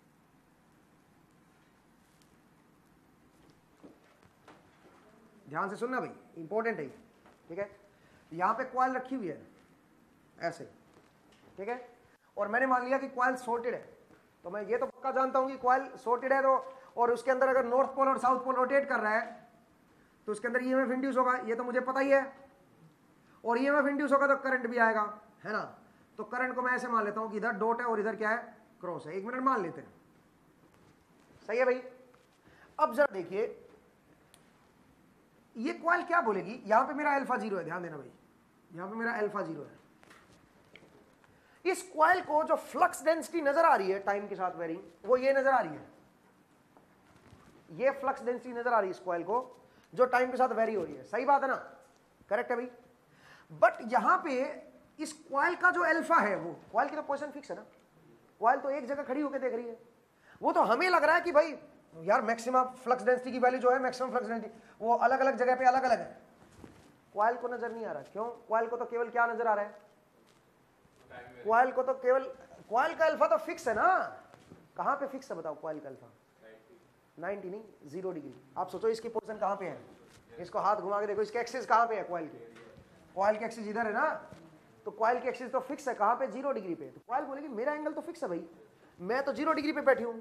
ध्यान से सुनना भाई, इंपॉर्टेंट है, ठीक है? यहां पे कॉइल रखी हुई है ऐसे, ठीक है? और मैंने मान लिया कि कॉइल सॉर्टेड है, तो मैं ये तो पक्का जानता हूं कि कॉइल सॉर्टेड है, तो और उसके अंदर अगर नॉर्थ पोल और साउथ पोल रोटेट कर रहा है तो उसके अंदर ईएमएफ इंड्यूस होगा, ये तो मुझे पता ही है, और ईएमएफ इंड्यूस होगा तो करंट भी आएगा, है ना? तो करंट को मैं ऐसे मान लेता हूं कि इधर डॉट है और इधर क्या है? क्रॉस है। एक मिनट मान लेते हैं, सही है भाई? अब जरा देखिए ये कॉइल क्या बोलेगी। यहां पे मेरा अल्फा 0 है, ध्यान देना भाई, यहां पे मेरा अल्फा 0 है। इस कॉइल को जो फ्लक्स डेंसिटी नजर आ रही है टाइम के साथ वेरिंग, वो ये नजर आ रही है, ये फ्लक्स डेंसिटी नजर आ रही है इस कॉइल को जो टाइम के साथ वेरी हो रही है। सही बात है ना? करेक्ट है भाई? बट यहां पे इस कॉइल का जो अल्फा है, वो कॉइल की तो पोजीशन फिक्स है ना, कॉइल तो एक जगह खड़ी होकर देख रही है। वो तो हमें लग रहा है कि भाई यार मैक्सिमम फ्लक्स डेंसिटी की वैल्यू जो है, मैक्सिमम फ्लक्स डेंसिटी वो अलग अलग जगह पे अलग अलग है। कॉइल को नजर नहीं आ रहा, क्यों? कॉइल को तो केवल क्या नजर आ रहा है? कॉइल को तो केवल, कॉइल का अल्फा तो फिक्स है ना। कहां पे फिक्स है बताओ कॉइल का अल्फा? 90 नहीं, 0 डिग्री। आप सोचो इसकी पोजीशन कहां पे है, इसको हाथ घुमा के देखो, इसके एक्सिस कहां पे है कॉइल की? कॉइल की एक्सिस इधर है ना, तो कॉइल की एक्सिस तो फिक्स है कहां पे? 0 डिग्री पे। तो कॉइल बोलेगी मेरा एंगल तो फिक्स है भाई, मैं तो 0 डिग्री पे बैठी हूं,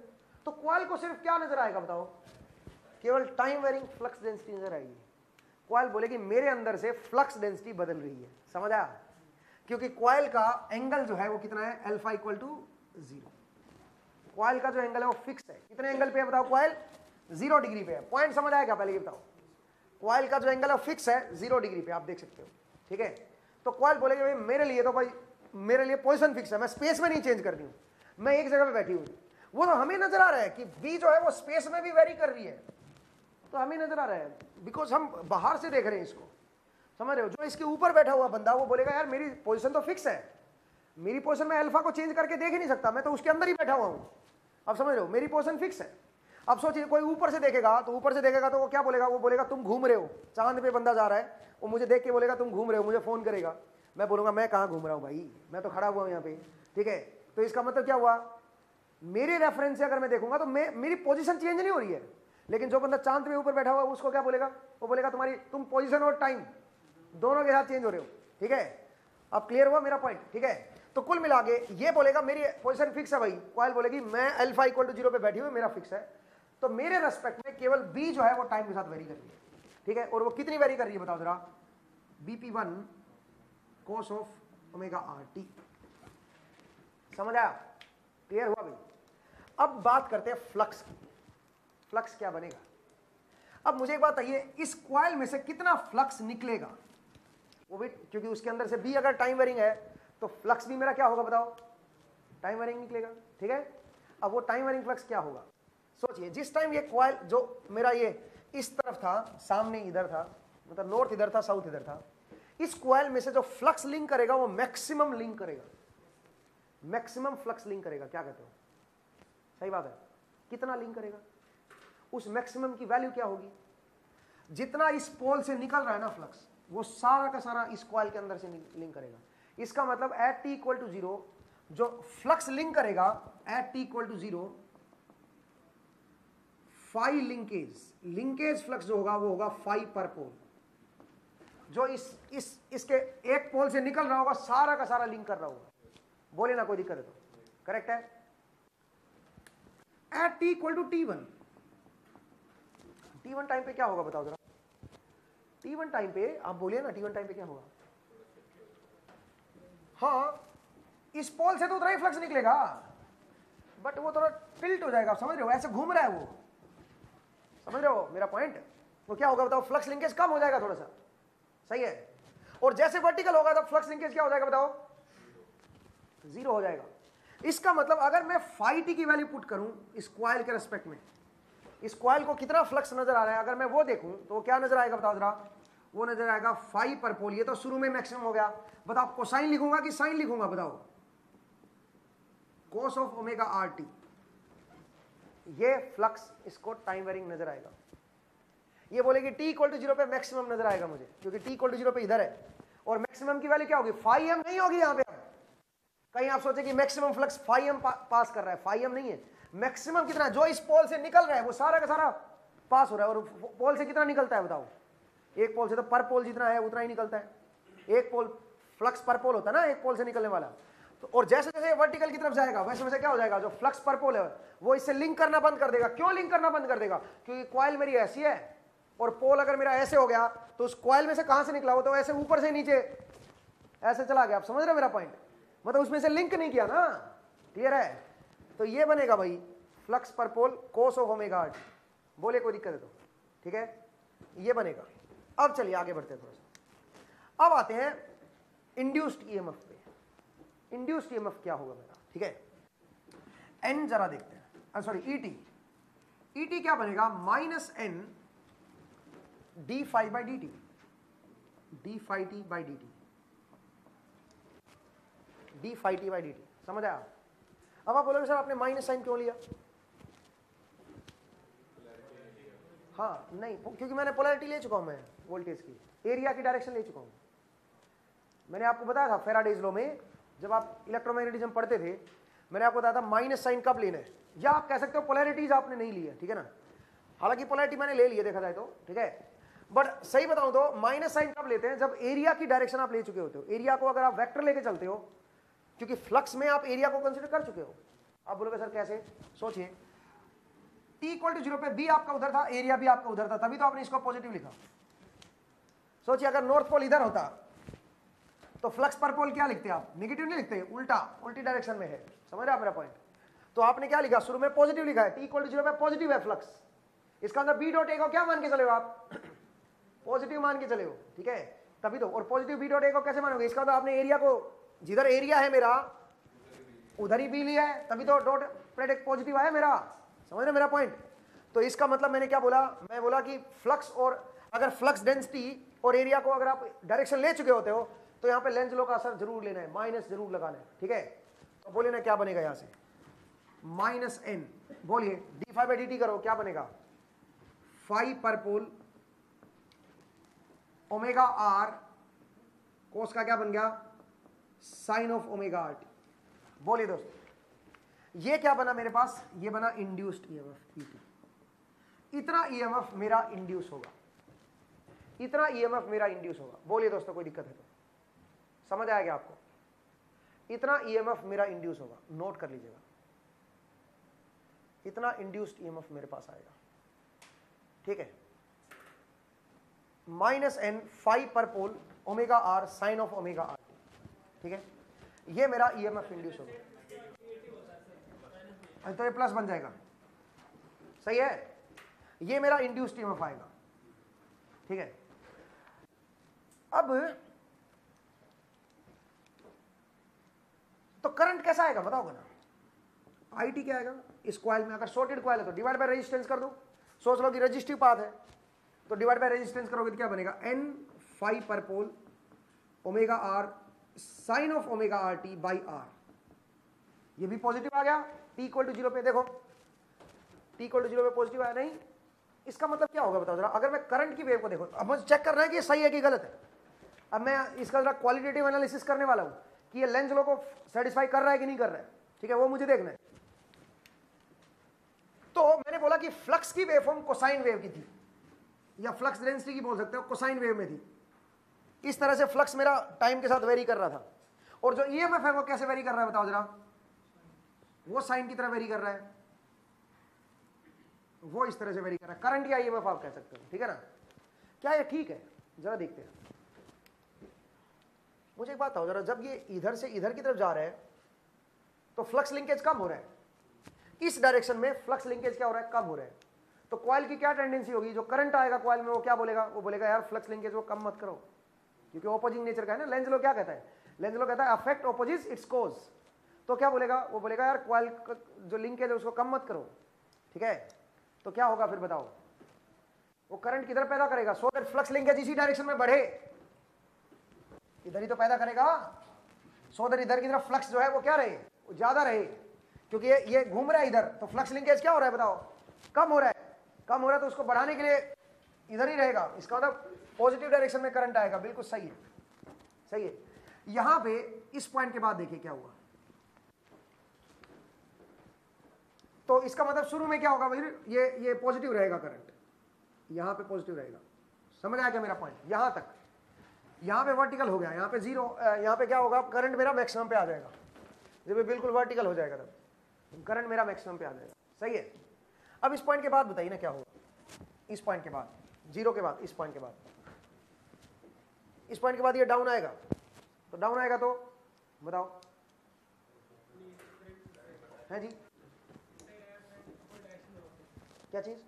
तो कॉइल को सिर्फ क्या नजर आएगा बताओ, केवल टाइम वेरिंग फ्लक्स डेंसिटी नजर आएगी। कॉइल बोलेगी मेरे अंदर से फ्लक्स डेंसिटी बदल रही है, समझ आया? क्योंकि कॉइल का एंगल जो है वो कितना है, अल्फा इक्वल टू 0। कॉइल का जो एंगल है वो फिक्स है। कितने एंगल पे है बताओ? कॉइल 0 डिग्री पे है। पॉइंट समझ आया क्या? पहले ये बताओ, कॉइल का जो एंगल है फिक्स है 0 डिग्री पे, आप देख सकते हो, ठीक है। तो कॉइल बोलेगी भाई मेरे लिए तो भाई मेरे लिए पोजीशन फिक्स है, मैं स्पेस में नहीं चेंज कर रही हूँ, मैं एक जगह पे बैठी हुई। वो तो हमें नजर आ रहा है कि बी जो है वो स्पेस में भी वेरी कर रही है, तो हमें नजर आ रहा है बिकॉज हम बाहर से देख रहे हैं इसको, समझ रहे हो? जो इसके ऊपर बैठा हुआ बंदा वो बोलेगा यार मेरी पोजीशन तो फिक्स है, मेरी पोजीशन में अल्फा को चेंज करके देख ही नहीं सकता, मैं तो उसके अंदर ही बैठा हुआ हूँ। अब समझ रहे हो, मेरी पोजीशन फिक्स है। अब सोचिए कोई ऊपर से देखेगा, तो ऊपर से देखेगा तो वो क्या बोलेगा? वो बोलेगा तुम घूम रहे हो, चांद पे बंदा जा रहा है, वो मुझे देख के बोलेगा तुम घूम रहे हो, मुझे फोन करेगा, मैं बोलूंगा मैं कहाँ घूम रहा हूँ भाई, मैं तो खड़ा हुआ हूँ यहाँ पे, ठीक है। तो इसका मतलब क्या हुआ, मेरे रेफरेंस से अगर मैं देखूंगा तो मेरी पोजीशन चेंज नहीं हो रही है। लेकिन जो बंदा चांद पे ऊपर बैठा हुआ है उसको क्या बोलेगा? वो बोलेगा तुम पोजीशन और टाइम दोनों के साथ चेंज हो रहे हो, ठीक है। अब क्लियर हुआ मेरा पॉइंट, ठीक है। तो कुल मिला के ये बोलेगा मेरी पोजीशन फिक्स है भाई, कॉइल बोलेगी मैं अल्फा इक्वल टू 0 पे बैठी हुई, मेरा फिक्स है। तो मेरे रेस्पेक्ट में केवल बी जो है वो टाइम के साथ वेरी कर रही है, ठीक है। और वो कितनी वेरी कर रही है बताओ जरा? BP1 cos of omega RT। समझ आया? क्लियर हुआ भाई? अब बात करते हैं फ्लक्स की। फ्लक्स क्या बनेगा? अब मुझे एक बात आइए, इस कॉइल में से कितना फ्लक्स निकलेगा? वो भी क्योंकि उसके अंदर से बी अगर टाइम वेरिंग है तो फ्लक्स भी मेरा क्या होगा बताओ? टाइम वेरिंग निकलेगा, ठीक है। अब वो टाइम वेरिंग फ्लक्स क्या होगा? सोचिए जिस टाइम ये कॉइल जो मेरा ये इस तरफ था, सामने इधर था, मतलब नॉर्थ इधर था, साउथ इधर था, इस कॉइल में से जो फ्लक्स लिंक करेगा वो मैक्सिमम लिंक करेगा, मैक्सिमम फ्लक्स लिंक करेगा। क्या कहते हो? सही बात है। कितना लिंक करेगा? उस मैक्सिमम की वैल्यू क्या होगी? जितना इस पोल से निकल रहा है ना फ्लक्स, वो सारा का सारा इस कॉइल के अंदर से लिंक करेगा। इसका मतलब एट t इक्वल टू 0 जो फ्लक्स लिंक करेगा at t equal to 0, phi linkage flux जो होगा वो होगा फाई पर पोल। जो इसके एक पोल से निकल रहा होगा सारा का सारा लिंक कर रहा होगा। बोले ना कोई दिक्कत है तो? करेक्ट है। At t equal to t1 time पे क्या होगा बताओ जरा? t1 टाइम पे आप बोलिए ना, t1 टाइम पे क्या होगा? हाँ, इस पोल से तो उतना ही फ्लक्स निकलेगा, बट वो थोड़ा टिल्ट हो जाएगा, समझ रहे हो? ऐसे घूम रहा है वो, समझ रहे हो मेरा पॉइंट? वो क्या होगा बताओ? फ्लक्स लिंकेज कम हो जाएगा थोड़ा सा, सही है। और जैसे वर्टिकल होगा तो फ्लक्स लिंकेज क्या हो जाएगा बताओ? 0 हो जाएगा। इसका मतलब अगर मैं फाई टी की वैल्यू पुट करूं इस कॉइल के रेस्पेक्ट में, इस कॉइल को कितना फ्लक्स नजर आ रहा है, अगर मैं वो देखूं तो क्या नजर आएगा बताओ जरा? वो नजर आएगा फाई पर पोल। ये तो शुरू में मैक्सिमम हो गया। बताओ कोसाइन लिखूंगा कि साइन लिखूंगा बताओ? Cos of omega RT। ये फ्लक्स इसको टाइम वेरिंग नजर आएगा। ये बोलेगी t इक्वल टू 0 पे मैक्सिमम नजर आएगा मुझे, क्योंकि t इक्वल टू 0 पे इधर है, और मैक्सिमम की वैल्यू क्या होगी? फाई एम नहीं होगी यहाँ पे। कहीं आप सोचे कि maximum flux phi m pass कर रहा है, फाई एम नहीं है। मैक्सिमम कितना? जो इस पोल से निकल रहा है वो सारा का सारा पास हो रहा है। और पोल से कितना निकलता है बताओ? एक पोल से तो पर पोल जितना है उतना ही निकलता है। एक पोल फ्लक्स पर पोल होता है ना, एक पोल से निकलने वाला। तो और जैसे जैसे वर्टिकल की तरफ जाएगा वैसे वैसे क्या हो जाएगा? जो फ्लक्स पर पोल है वो इससे लिंक करना बंद कर देगा। क्यों लिंक करना बंद कर देगा? क्योंकि कॉइल मेरी ऐसी है और पोल अगर मेरा ऐसे हो गया तो उस कॉइल में से कहां से निकला हो? तो ऐसे ऊपर से नीचे ऐसे चला गया। आप समझ रहे हो मेरा पॉइंट? मतलब उसमें से लिंक नहीं किया ना। क्लियर है? तो ये बनेगा भाई flux per pole cos of omega RT। बोले कोई दिक्कत है तो? ठीक है, ये बनेगा। अब चलिए आगे बढ़ते हैं थोड़ा सा। अब आते हैं इंड्यूस्ड EMF पे। इंड्यूस्ड EMF क्या होगा मेरा? ठीक है, एन जरा देखते हैं, सॉरी ET क्या बनेगा? -n d phi by dt, d phi t by dt, d phi t by dt। समझ आया? अब आप बोलोगे सर आपने माइनस साइन क्यों लिया? हाँ नहीं, क्योंकि मैंने पोलैरिटी ले चुका हूं, मैं वोल्टेज की एरिया की डायरेक्शन ले चुका हूं। मैंने आपको बताया था फैराडेज लॉ में जब आप इलेक्ट्रोमैग्नेटिज्म पढ़ते थे, मैंने आपको बताया था माइनस साइन कब लेना है, या आप कह सकते हो पोलैरिटीज आपने नहीं ली है, ठीक है ना। हालांकि पोलैरिटी मैंने ले ली है देखा जाए तो, ठीक है। बट सही बताऊं तो माइनस साइन कब लेते हैं? जब एरिया की डायरेक्शन आप ले चुके होते हो। एरिया को अगर आप वेक्टर लेके चलते हो, क्योंकि फ्लक्स में आप एरिया को कंसिडर कर चुके हो। आप बोलोगे सर कैसे? सोचिए T इक्वल टू 0 पे बी आपका उधर था, एरिया भी आपका उधर था, तभी तो आपने इसको पॉजिटिव लिखा। सोचिए अगर नॉर्थ पोल इधर होता तो फ्लक्स पर पोल क्या लिखते आप, नेगेटिव नहीं लिखते, उल्टा, उल्टी डायरेक्शन में है। समझ रहे आप मेरा पॉइंट? तो आपने क्या लिखा, शुरू में पॉजिटिव लिखा है, T इक्वल टू 0 पे पॉजिटिव है फ्लक्स, इसका मतलब बी डॉट ए को क्या मान के चले हो आप, पॉजिटिव मान के चले हो, ठीक है? तभी तो, और पॉजिटिव बी डॉट ए को कैसे मानोगे, इसका मतलब आपने एरिया को, जिधर एरिया है मेरा उधर ही बी लिया है, तभी तो डॉट प्रोडक्ट पॉजिटिव आया मेरा। समझ रहे मेरा पॉइंट? तो इसका मतलब मैंने क्या बोला, मैं बोला कि फ्लक्स, और अगर फ्लक्स डेंसिटी और एरिया को अगर आप डायरेक्शन ले चुके होते हो तो यहाँ पे लेंस लो का असर जरूर लेना है, माइनस जरूर लगाना है, ठीक है? तो बोलिए ना क्या बनेगा यहाँ से, माइनस एन, बोलिए d phi by D t करो, क्या बनेगा, five per pole omega are कोस का क्या बन गया, sine of omega are t. बोलिए दोस्तों, ये क्या बना मेरे पास, ये बना इंड्यूस्ड ईएमएफ ईटी। इतना ईएमएफ मेरा इंड्यूस होगा, इतना ईएमएफ मेरा इंड्यूस होगा। बोलिए दोस्तों कोई दिक्कत है तो, समझ आया क्या आपको? इतना ईएमएफ मेरा इंड्यूस होगा, नोट कर लीजिएगा, इतना इंड्यूस्ड ईएमएफ मेरे पास आएगा, ठीक है? Minus n phi per pole omega r sine of omega r, ठीक है? ये मेरा ईएमएफ इंड्यूस होगा, तो ये प्लस बन जाएगा, सही है? ये मेरा इंड्यूस्ड ईएमएफ आएगा, ठीक है? अब तो करंट कैसा आएगा बताओगे ना, आईटी क्या आएगा इस कॉइल में, अगर शॉर्टेड कॉइल है तो डिवाइड बाय रेजिस्टेंस कर दो, सोच लो कि रेजिस्टिव पाथ है तो डिवाइड बाय रेजिस्टेंस करोगे तो क्या बनेगा, n phi per pole omega r sine of omega are t by r. ये भी पॉजिटिव आ गया टी इक्वल टू 0 पे, देखो टी इक्वल टू 0 पे पॉजिटिव आया नहीं, इसका मतलब क्या होगा बताओ जरा, अगर मैं करंट की वेव को देखो, अब मुझे चेक करना है कि ये सही है कि गलत है। अब मैं इसका जरा क्वालिटेटिव एनालिसिस करने वाला हूं कि ये लेंस लो को सेटिस्फाई कर रहा है कि नहीं कर रहा है, ठीक है? वो मुझे देखना है। तो मैंने बोला कि फ्लक्स की वेवफॉर्म कोसाइन वेव की थी, या फ्लक्स डेंसिटी की बोल सकते हो, कोसाइन वेव में थी। इस तरह से फ्लक्स मेरा टाइम के साथ वेरी कर रहा था, और जो ईएमएफ है वो कैसे वेरी कर रहा है बताओ जरा, वो साइन की तरह वेरी कर रहा है, वो इस तरह से वेरी कर रहा है, करंट या ईएमएफ आप कह सकते हो, ठीक है ना? क्या ये ठीक है? जरा देखते हैं। मुझे एक बात बताओ जरा, जब ये इधर से इधर की तरफ जा रहा है तो फ्लक्स लिंकेज कम हो रहा है, इस डायरेक्शन में फ्लक्स लिंकेज क्या हो रहा है, कम हो रहा है। तो कॉइल की क्या टेंडेंसी होगी, जो करंट आएगा कॉइल में वो क्या बोलेगा, वो बोलेगा यार फ्लक्स लिंकेज वो कम मत करो, क्योंकि ऑपोजिंग नेचर का है ना। लेंस लो क्या कहता है, लेंस लो कहता है अफेक्ट ऑपोजिट इट्स कोज, तो क्या बोलेगा, वो बोलेगा यार कॉइल जो लिंकेज है उसको कम मत करो, ठीक है? तो क्या होगा फिर बताओ, वो करंट किधर पैदा करेगा, सो दैट फ्लक्स लिंकेज इसी डायरेक्शन में बढ़े, इधर ही तो पैदा करेगा, सो दैट इधर की तरफ फ्लक्स जो है वो क्या रहे, वो ज्यादा रहे, क्योंकि ये घूम रहा है इधर, तो फ्लक्स लिंकेज क्या हो रहा है बताओ, कम हो रहा है। कम हो रहा है तो उसको बढ़ाने के लिए इधर ही रहेगा, इसका मतलब पॉजिटिव डायरेक्शन में करंट आएगा। बिल्कुल सही है, सही है। यहां पे इस पॉइंट के बाद देखिए क्या हुआ, तो इसका मतलब शुरू में क्या होगा, ये पॉजिटिव रहेगा करंट, यहां पे पॉजिटिव रहेगा। समझ आया क्या मेरा पॉइंट? यहां तक, यहां पे वर्टिकल हो गया, यहां पे जीरो, यहां पे क्या होगा, करंट मेरा मैक्सिमम पे आ जाएगा, जब बिल्कुल वर्टिकल हो जाएगा तब करंट मेरा मैक्सिमम पे आ जाएगा, सही है? अब इस पॉइंट के बाद बताइए ना क्या होगा, इस पॉइंट के बाद, जीरो के बाद, इस पॉइंट के बाद, इस पॉइंट के बाद ये डाउन आएगा, तो डाउन आएगा तो बताओ, है जी क्या चीज,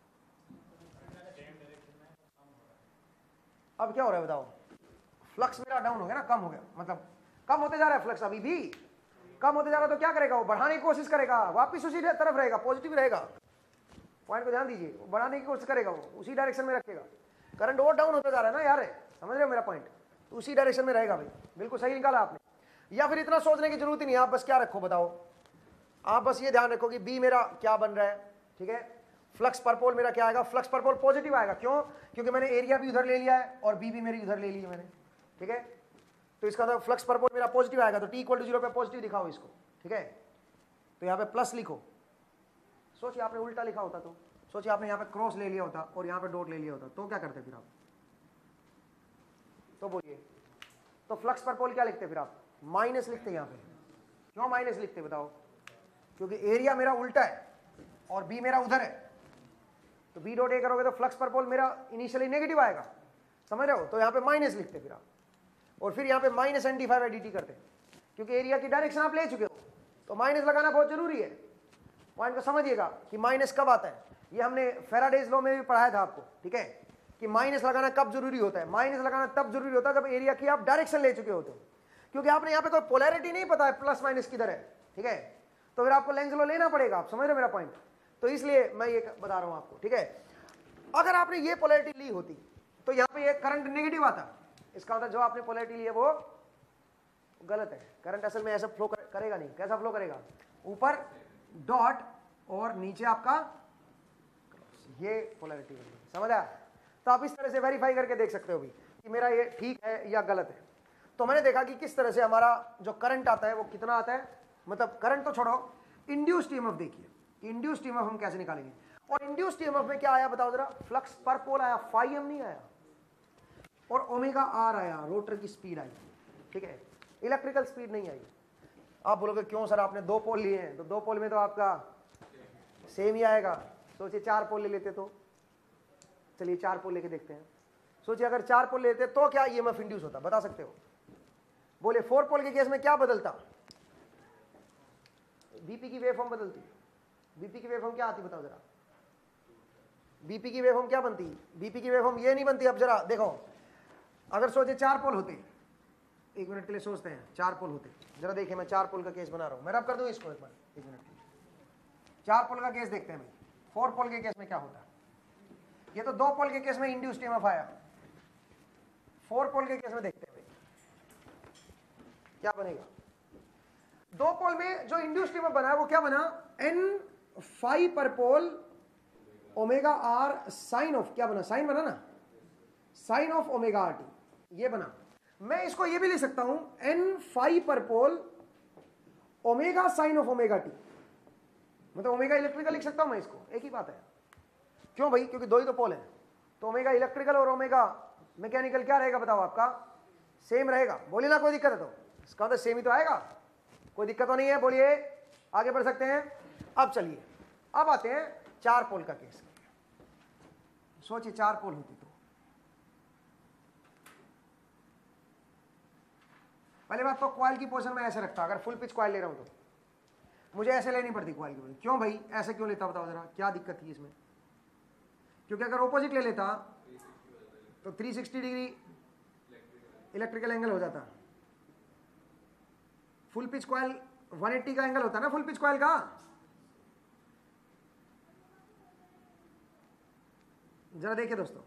अब क्या हो रहा है बताओ, फ्लक्स मेरा डाउन हो गया ना, कम हो गया, मतलब कम होते जा रहा है फ्लक्स, अभी भी कम होते जा रहा है, तो क्या करेगा वो, बढ़ाने की कोशिश करेगा, वापस उसी तरफ रहेगा, पॉजिटिव रहेगा। पॉइंट को ध्यान दीजिए, वो बढ़ाने की कोशिश करेगा, वो उसी डायरेक्शन में रखेगा। करंट और डाउन होता जा रहा है ना यार, समझ रहे हो मेरा पॉइंट, तो उसी डायरेक्शन में रहेगा भाई, बिल्कुल सही निकाला आपने। या फिर इतना सोचने की जरूरत ही नहीं, आप बस क्या रखो बताओ, आप बस ये ध्यान रखो कि बी मेरा क्या बन रहा है, ठीक है? फ्लक्स पर पोल मेरा क्या आएगा, फ्लक्स पर पोल पॉजिटिव आएगा, क्यों? क्योंकि मैंने एरिया भी उधर ले लिया है और बी भी मेरी उधर ले ली है मैंने, ठीक है? तो इसका मतलब फ्लक्स पर पोल मेरा पॉजिटिव आएगा, तो टी इक्वल टू 0 पे पॉजिटिव दिखाओ इसको, ठीक है? तो यहाँ पे प्लस लिखो। सोचिए आपने उल्टा लिखा होता, तो सोचिए आपने यहाँ पे क्रॉस ले लिया होता और यहाँ पे डॉट ले लिया होता, तो क्या करते फिर आप, तो बोलिए, तो फ्लक्स पर पोल क्या लिखते फिर आप, माइनस लिखते यहाँ पे। क्यों माइनस लिखते बताओ? क्योंकि एरिया मेरा उल्टा है, और बी मेरा उधर है, तो बी डॉट ए करोगे तो फ्लक्स पर पोल मेरा इनिशियली नेगेटिव आएगा, समझ रहे हो? तो यहाँ पे माइनस लिखते फिर आप, और फिर यहाँ पे माइनस ND5/dt करते, क्योंकि एरिया की डायरेक्शन आप ले चुके हो, तो माइनस लगाना बहुत जरूरी है। पॉइंट को समझिएगा कि माइनस कब आता है, ये हमने फैराडेज लॉ में भी पढ़ाया था आपको, ठीक है, कि माइनस लगाना कब जरूरी होता है। माइनस लगाना तब जरूरी होता है जब एरिया की आप डायरेक्शन ले चुके होते हो, क्योंकि आपने यहाँ पे कोई पोलैरिटी नहीं पता है प्लस माइनस किधर है, ठीक है, तो फिर आपको लेंस लॉ लेना पड़ेगा। आप समझ रहे हो मेरा पॉइंट? तो इसलिए मैं ये बता रहा हूं आपको, ठीक है। अगर आपने ये पोलैरिटी ली होती तो यहाँ पे ये करंट नेगेटिव आता, इसका मतलब जो आपने पोलैरिटी ली है वो गलत है। करंट असल में ऐसा फ्लो करेगा नहीं। कैसा फ्लो करेगा? ऊपर डॉट और नीचे आपका ये पोलैरिटी, समझ आया? तो आप इस तरह से वेरीफाई करके देख सकते हो भी कि मेरा ये ठीक है या गलत है। तो मैंने देखा कि किस तरह से हमारा जो करंट आता है वो कितना आता है, मतलब करंट तो छोड़ो, इंड्यूस्ड ईएमएफ देखिए, इंड्यूस्ड ईएमएफ हम कैसे निकालेंगे। और इंड्यूस्ड ईएमएफ में क्या आया बताओ जरा? फ्लक्स पर पोल आया, φm नहीं आया, और ओमेगा आर आया, रोटर की स्पीड आई, ठीक है, इलेक्ट्रिकल स्पीड नहीं आई। आप बोलोगे क्यों सर आपने दो पोल लिए हैं? तो दो पोल में तो आपका सेम ही आएगा। सोचिए 4 पोल ले लेते तो, चलिए 4 पोल लेके देखते हैं। सोचिए अगर 4 पोल लेते तो क्या ईएमएफ इंड्यूस होता, बता सकते हो? बोले 4 पोल के केस में क्या बदलता? बीपी की वेवफॉर्म बदलती। बीपी की वेवफॉर्म क्या आती बताओ जरा? बीपी की वेवफॉर्म क्या बनती? बीपी की वेवफॉर्म ये नहीं बनती। अब जरा देखो, अगर सोचे 4 पोल होते, एक मिनट के लिए सोचते हैं, 4 पोल होते, जरा देखिए मैं 4 पोल का केस बना रहा हूं, मैं रब कर दूं इसको एक बार, एक मिनट के लिए। 4 पोल का केस देखते हैं भाई। 4 पोल के केस में क्या होता? ये तो 2 पोल के केस में इंड्यूस्ड ईएमएफ आया, 4 पोल के केस में देखते हैं भाई क्या बनेगा। 2 पोल में जो इंड्यूस्ड ईएमएफ बना है वो क्या बना? n phi per pole omega r sine of, क्या बना? साइन बना ना, sine of omega are t, ये बना। मैं इसको ये भी लिख सकता हूं n phi per pole omega sine of omega t, मतलब ओमेगा इलेक्ट्रिकल लिख सकता हूं मैं इसको, एक ही बात है। क्यों भाई? क्योंकि दो ही तो पोल है, तो ओमेगा इलेक्ट्रिकल और ओमेगा मैकेनिकल क्या रहेगा बताओ? आपका सेम रहेगा। बोलिए ना, कोई दिक्कत है तो? इसका मतलब सेम ही तो आएगा, कोई दिक्कत तो नहीं है। बोलिए, आगे बढ़ सकते हैं। अब चलिए, अब आते हैं 4 पोल का केस। सोचिए 4 पोल होती तो, पहले बात तो कॉइल की पोजीशन में ऐसे रखता, अगर फुल पिच कॉइल ले रहा हूं तो मुझे ऐसे लेनी पड़ती कॉइल की पोजीशन। क्यों भाई ऐसे क्यों लेता बताओ जरा, क्या दिक्कत थी इसमें? क्योंकि अगर ऑपोजिट ले लेता तो 360 डिग्री इलेक्ट्रिकल एंगल हो जाता। फुल पिच कॉइल 180 का एंगल होता है ना फुल पिच कॉइल का। जरा देखिए दोस्तों,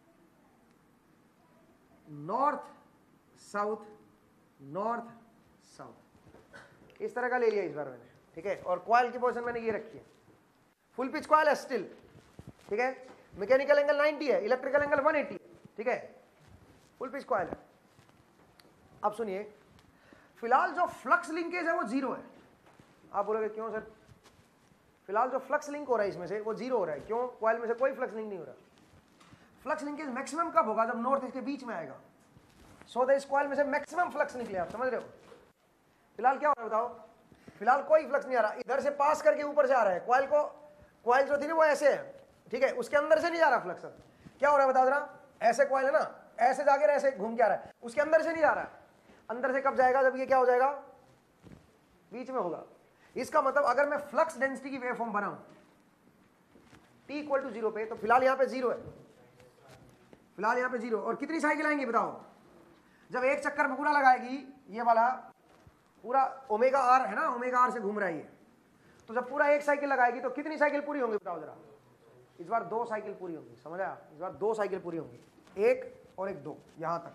नॉर्थ साउथ नॉर्थ साउथ इस तरह का ले लिया इस बार मैंने, ठीक है। और कॉइल की पोजीशन मैंने ये रखी है, फुल पिच कॉइल है स्टिल, ठीक है। मैकेनिकल एंगल 90 है, इलेक्ट्रिकल एंगल 180 है, ठीक है। फुल पिच कॉइल है। अब सुनिए, फिलहाल जो फ्लक्स लिंकेज है वो 0 है। आप बोलोगे क्यों सर? फिलहाल जो फ्लक्स लिंक हो रहा है इसमें से वो 0 हो रहा है। क्यों? कॉइल में से कोई फ्लक्स लिंक नहीं हो रहा। फ्लक्स लिंकेज मैक्सिमम कब होगा? जब नॉर्थ इसके बीच में आएगा। सो द इस कॉइल में से मैक्सिमम फ्लक्स निकले। आप समझ रहे हो? फिलहाल क्या हो रहा है बताओ? फिलहाल कोई फ्लक्स नहीं आ रहा, इधर से पास करके ऊपर से आ रहा है। कॉइल जो थी ना वो ऐसे है, ठीक है, उसके अंदर से नहीं जा रहा फ्लक्स। क्या हो रहा है बताओ जरा? ऐसे कॉइल है ना, ऐसे जाकर ऐसे घूम के आ रहा है, उसके अंदर से नहीं जा रहा है। अंदर से कब जाएगा? जब ये क्या हो जाएगा, बीच में होगा। इसका मतलब अगर मैं फ्लक्स डेंसिटी की वेव फॉर्म बनाऊं t इक्वल टू 0 पे, तो फिलहाल यहां पे 0 है, फिलहाल यहां पे 0। और कितनी साइकिल आएंगी बताओ? जब एक चक्कर में पूरा लगाएगी, ये वाला पूरा ओमेगा आर है ना, ओमेगा आर से घूम रहा है ये, तो जब पूरा एक साइकिल लगाएगी तो कितनी साइकिल पूरी होंगी बताओ जरा? इस बार 2 साइकिल पूरी होंगी। समझ आया? इस बार 2 साइकिल पूरी होंगी, 1 और 1 2 यहां तक।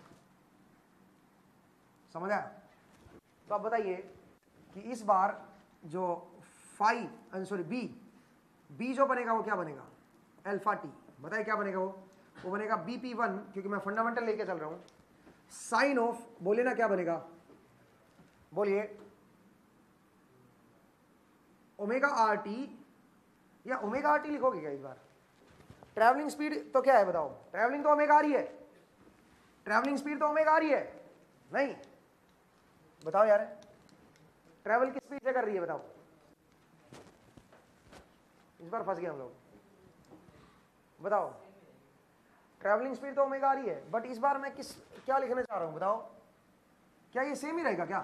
समझ आया? तो अब बताइए कि इस बार जो बी जो बनेगा वो क्या बनेगा? Alpha t. बताइए क्या बनेगा? वो बनेगा BP1, क्योंकि मैं फंडामेंटल लेके चल रहा हूं। साइन ऑफ, बोलिए ना क्या बनेगा? बोलिए, ओमेगा आर टी, या ओमेगा आर टी लिखोगे क्या इस बार? ट्रैवलिंग स्पीड तो क्या है बताओ? ट्रैवलिंग तो ओमेगा आर ही है, ट्रैवलिंग स्पीड तो ओमेगा आर ही है। नहीं बताओ यार, ट्रैवल किस स्पीड से कर रही है बताओ? इस बार फंस गए हम लोग। बताओ, ट्रैवलिंग स्पीड तो ओमेगा आर ही है, बट इस बार मैं क्या लिखना चाह रहा हूं बताओ, क्या ये सेम ही रहेगा क्या?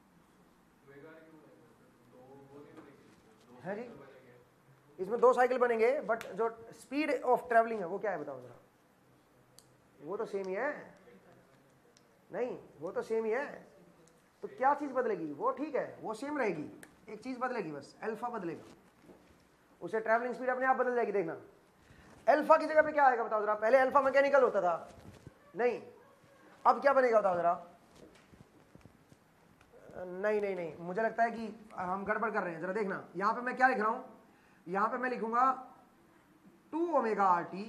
है जी, इसमें 2 साइकिल बनेंगे, बट जो स्पीड ऑफ ट्रैवलिंग है वो क्या है बताओ जरा? वो तो सेम ही है। नहीं, वो तो सेम ही है, तो क्या चीज बदलेगी? वो ठीक है, वो सेम रहेगी, एक चीज बदलेगी बस, अल्फा बदलेगा, उसे ट्रैवलिंग स्पीड अपने आप बदल जाएगी। देखना अल्फा की जगह पे क्या आएगा बताओ जरा? पहले अल्फा मैकेनिकल होता था, नहीं, अब क्या बनेगा बताओ जरा? नहीं नहीं नहीं, मुझे लगता है कि हम गड़बड़ कर रहे हैं। जरा देखना, यहां पे मैं क्या लिख रहा हूं, यहां पे मैं लिखूंगा 2 omega are t,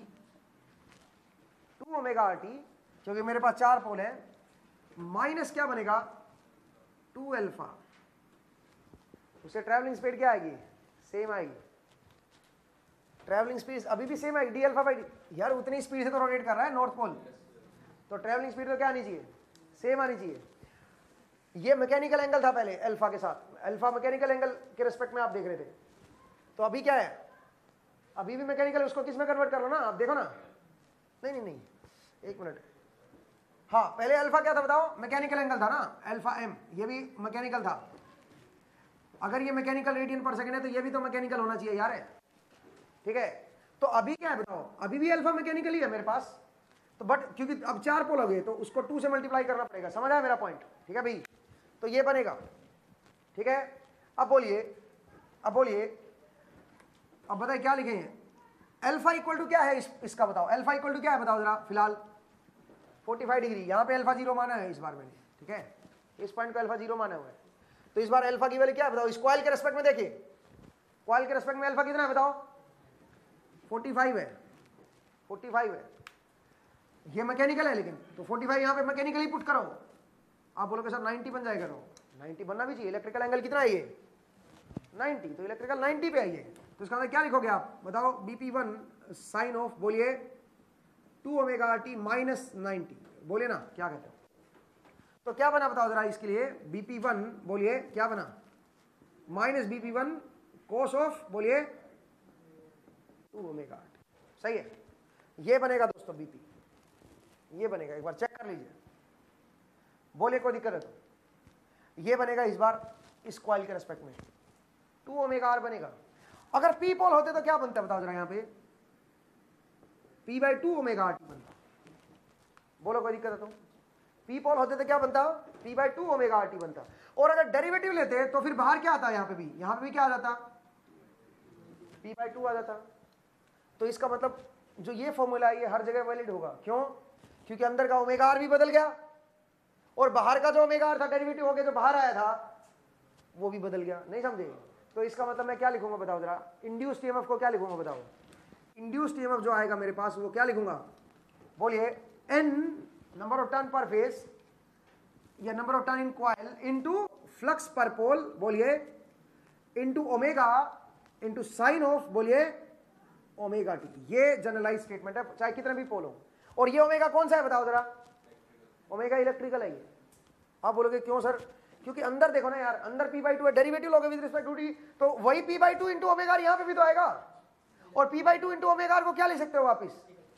2 omega are t, क्योंकि मेरे पास 4 पोल है, माइनस क्या बनेगा? 2 अल्फा। उसे ट्रैवलिंग स्पीड क्या आएगी? सेम आएगी। ट्रैवलिंग स्पीड अभी भी सेम आएगी, डी अल्फा बाई डी। यार उतनी स्पीड से तो रोटेट कर रहा है नॉर्थ पोल, तो ट्रैवलिंग स्पीड तो क्या आनी चाहिए? सेम आनी चाहिए। ये मैकेनिकल एंगल था पहले अल्फा के साथ, अल्फा मैकेनिकल एंगल के रिस्पेक्ट में आप देख रहे थे, तो अभी क्या है? अभी भी मैकेनिकल, उसको किस में कन्वर्ट कर लो ना, आप देखो ना। नहीं नहीं नहीं, एक मिनट, हाँ पहले अल्फा क्या था बताओ? मैकेनिकल एंगल था ना, अल्फा एम, ये भी मैकेनिकल था। अगर ये मैकेनिकल रेडियन पर सेकंड है तो ये भी तो मैकेनिकल होना चाहिए यार, ठीक है? तो अभी क्या है बताओ? अभी भी अल्फा मैकेनिकल ही है मेरे पास, तो बट क्योंकि अब 4 पोल हो गए तो उसको 2 से मल्टीप्लाई करना पड़ेगा। समझ आया मेरा पॉइंट? ठीक है भाई, तो ये बनेगा, ठीक है? अब बोलिए, अब बोलिए, अब बताइए क्या लिखेंगे? अल्फा इक्वल टू क्या है इसका बताओ? अल्फा इक्वल टू क्या है बताओ जरा फिलहाल? 45 डिग्री। यहाँ पे अल्फा 0 माना है इस बार मैंने, ठीक है? इस पॉइंट को अल्फा 0 माना हुआ है, तो इस बार अल्फा की वैल्यू क्या है बताओ? इस कॉइल के रेस्पेक्ट में देखिए, कॉइल के रेस्पेक्ट में अल्फा कितना है बताओ? 45 है, 45 है। ये मैकेनिकल है लेकिन, तो 45 यहाँ पे मैकेनिकली पुट करो। आप बोलोगे सर 90 बन जाएगा, नो 90 बनना भी चाहिए। इलेक्ट्रिकल एंगल कितना है ये? 90, तो इलेक्ट्रिकल 90 पे आइए, तो इसका मतलब क्या लिखोगे आप बताओ? BP1 साइन ऑफ, बोलिए 2 ओमेगा आर टी माइनस 90, बोलिए ना क्या कहते हो? तो क्या बना बताओ जरा इसके लिए? BP1 बोलिए क्या बना? माइनस BP1 कोस ऑफ, बोलिए 2 ओमेगा आर टी, सही है? ये बनेगा दोस्तों BP, ये बनेगा, एक बार चेक कर लीजिए, बोले कोई दिक्कत है तो? ये बनेगा इस बार इस कॉइल के रेस्पेक्ट में 2 ओमेगा आर बनेगा। अगर पी पोल होते तो क्या बनता बताओ जरा? यहाँ पे P/2 ओमेगा आर टी बनता, बोलो कोई दिक्कत है तो? पी पोल होते तो क्या बनता? P/2 ओमेगा आर टी बनता। और अगर डेरिवेटिव लेते तो फिर बाहर क्या आता? यहाँ पे भी क्या आ जाता? P/2 आ जाता। तो इसका मतलब जो ये फॉर्मूला है ये हर जगह वैलिड होगा। क्यों? क्योंकि अंदर का ओमेगा आर भी बदल गया और बाहर का जो ओमेगा आर था डेरिवेटिव होके जो बाहर आया था वो भी बदल गया। नहीं समझे? तो इसका मतलब मैं क्या लिखूंगा बताओ जरा? इंड्यूस्ड ईएमएफ को क्या लिखूंगा बताओ? इंड्यूस्ड ईएमएफ जो आएगा मेरे पास वो क्या लिखूंगा? बोलिए n number of turn per phase या number of turn in coil into flux per pole, बोलिए into omega into sine of, बोलिए ओमेगा टी। ये जनरलाइज स्टेटमेंट है चाहे कितने भी पोल हो। और ये ओमेगा कौन सा है बताओ जरा? ओमेगा इलेक्ट्रिकल है ये। आप बोलोगे क्यों सर? क्योंकि अंदर देखो ना यार, अंदर P/2 है, डेरिवेटिव लोगे विद रिस्पेक्ट टू टी, तो वही P/2 इंटू ओमेगा यहाँ पे भी तो आएगा। और P/2 इंटू ओमेगा को क्या ले सकते हो वापिस?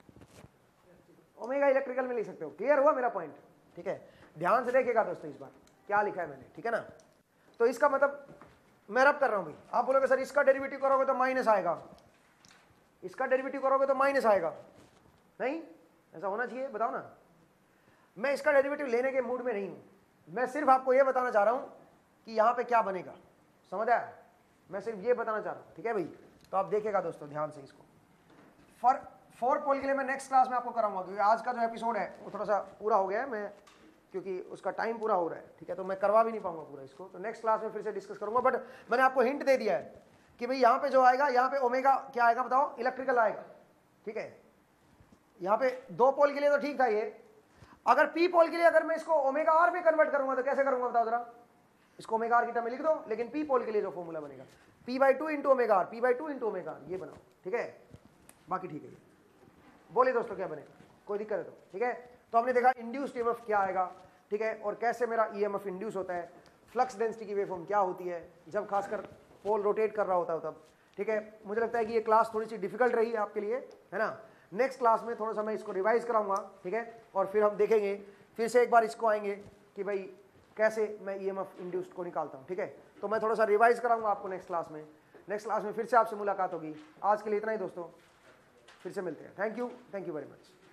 ओमेगा इलेक्ट्रिकल में ले सकते हो। क्लियर हुआ मेरा पॉइंट? ठीक है, ध्यान से देखिएगा दोस्तों इस बार क्या लिखा है मैंने, ठीक है ना? तो इसका मतलब मैं रब कर रहा हूं भाई। आप बोलोगे सर इसका डेरिवेटिव करोगे तो माइनस आएगा, इसका डेरिवेटिव करोगे तो माइनस आएगा। नहीं, ऐसा होना चाहिए? बताओ ना। मैं इसका डेरिवेटिव लेने के मूड में नहीं हूं, मैं सिर्फ आपको यह बताना चाह रहा हूं कि यहां पे क्या बनेगा। समझ आया? मैं सिर्फ ये बताना चाह रहा हूं, ठीक है भाई? तो आप देखिएगा दोस्तों ध्यान से इसको। फॉर 4 पोल के लिए मैं नेक्स्ट क्लास में आपको कराऊंगा, क्योंकि आज का जो एपिसोड है वो थोड़ा सा पूरा हो गया है, मैं क्योंकि उसका टाइम पूरा हो रहा है, ठीक है? तो मैं करवा भी नहीं पाऊंगा पूरा इसको, तो नेक्स्ट क्लास में फिर से डिस्कस करूंगा। बट मैंने आपको हिंट दे दिया है कि भाई यहाँ पे जो आएगा, यहाँ पे ओमेगा क्या आएगा बताओ? इलेक्ट्रिकल आएगा, ठीक है? यहाँ पे 2 पोल के लिए तो ठीक था ये। अगर पी पोल के लिए अगर मैं इसको ओमेगा आर में कन्वर्ट करूंगा तो कैसे करूंगा बताओ जरा? इसको ओमेगा आर की टर्म में लिख दो, लेकिन पी पोल के लिए जो फॉर्मूला बनेगा P/2 into omega r, P/2 into omega r, ये बनाओ, ठीक है? बाकी ठीक है। बोलिए दोस्तों क्या बनेगा? कोई दिक्कत है तो? ठीक है, तो हमने देखा इंड्यूस्ड ईएमएफ क्या आएगा, ठीक है? और कैसे मेरा ईएमएफ इंड्यूस होता है, फ्लक्स डेंसिटी की वेवफॉर्म क्या होती है जब खासकर पोल रोटेट कर रहा होता है तब, ठीक है, मुझे लगता है कि ये क्लास थोड़ी सी डिफिकल्ट रही है आपके लिए, है ना। नेक्स्ट क्लास में थोड़ा सा मैं इसको रिवाइज कराऊंगा, ठीक है, और फिर हम देखेंगे, फिर से एक बार इसको आएंगे कि भाई कैसे मैं ईएमएफ इंड्यूस्ड को निकालता हूँ, ठीक है। तो मैं थोड़ा सा रिवाइज कराऊंगा आपको नेक्स्ट क्लास में। नेक्स्ट क्लास में फिर से आपसे मुलाकात होगी। आज के लिए इतना ही दोस्तों, फिर से मिलते हैं। Thank you very much.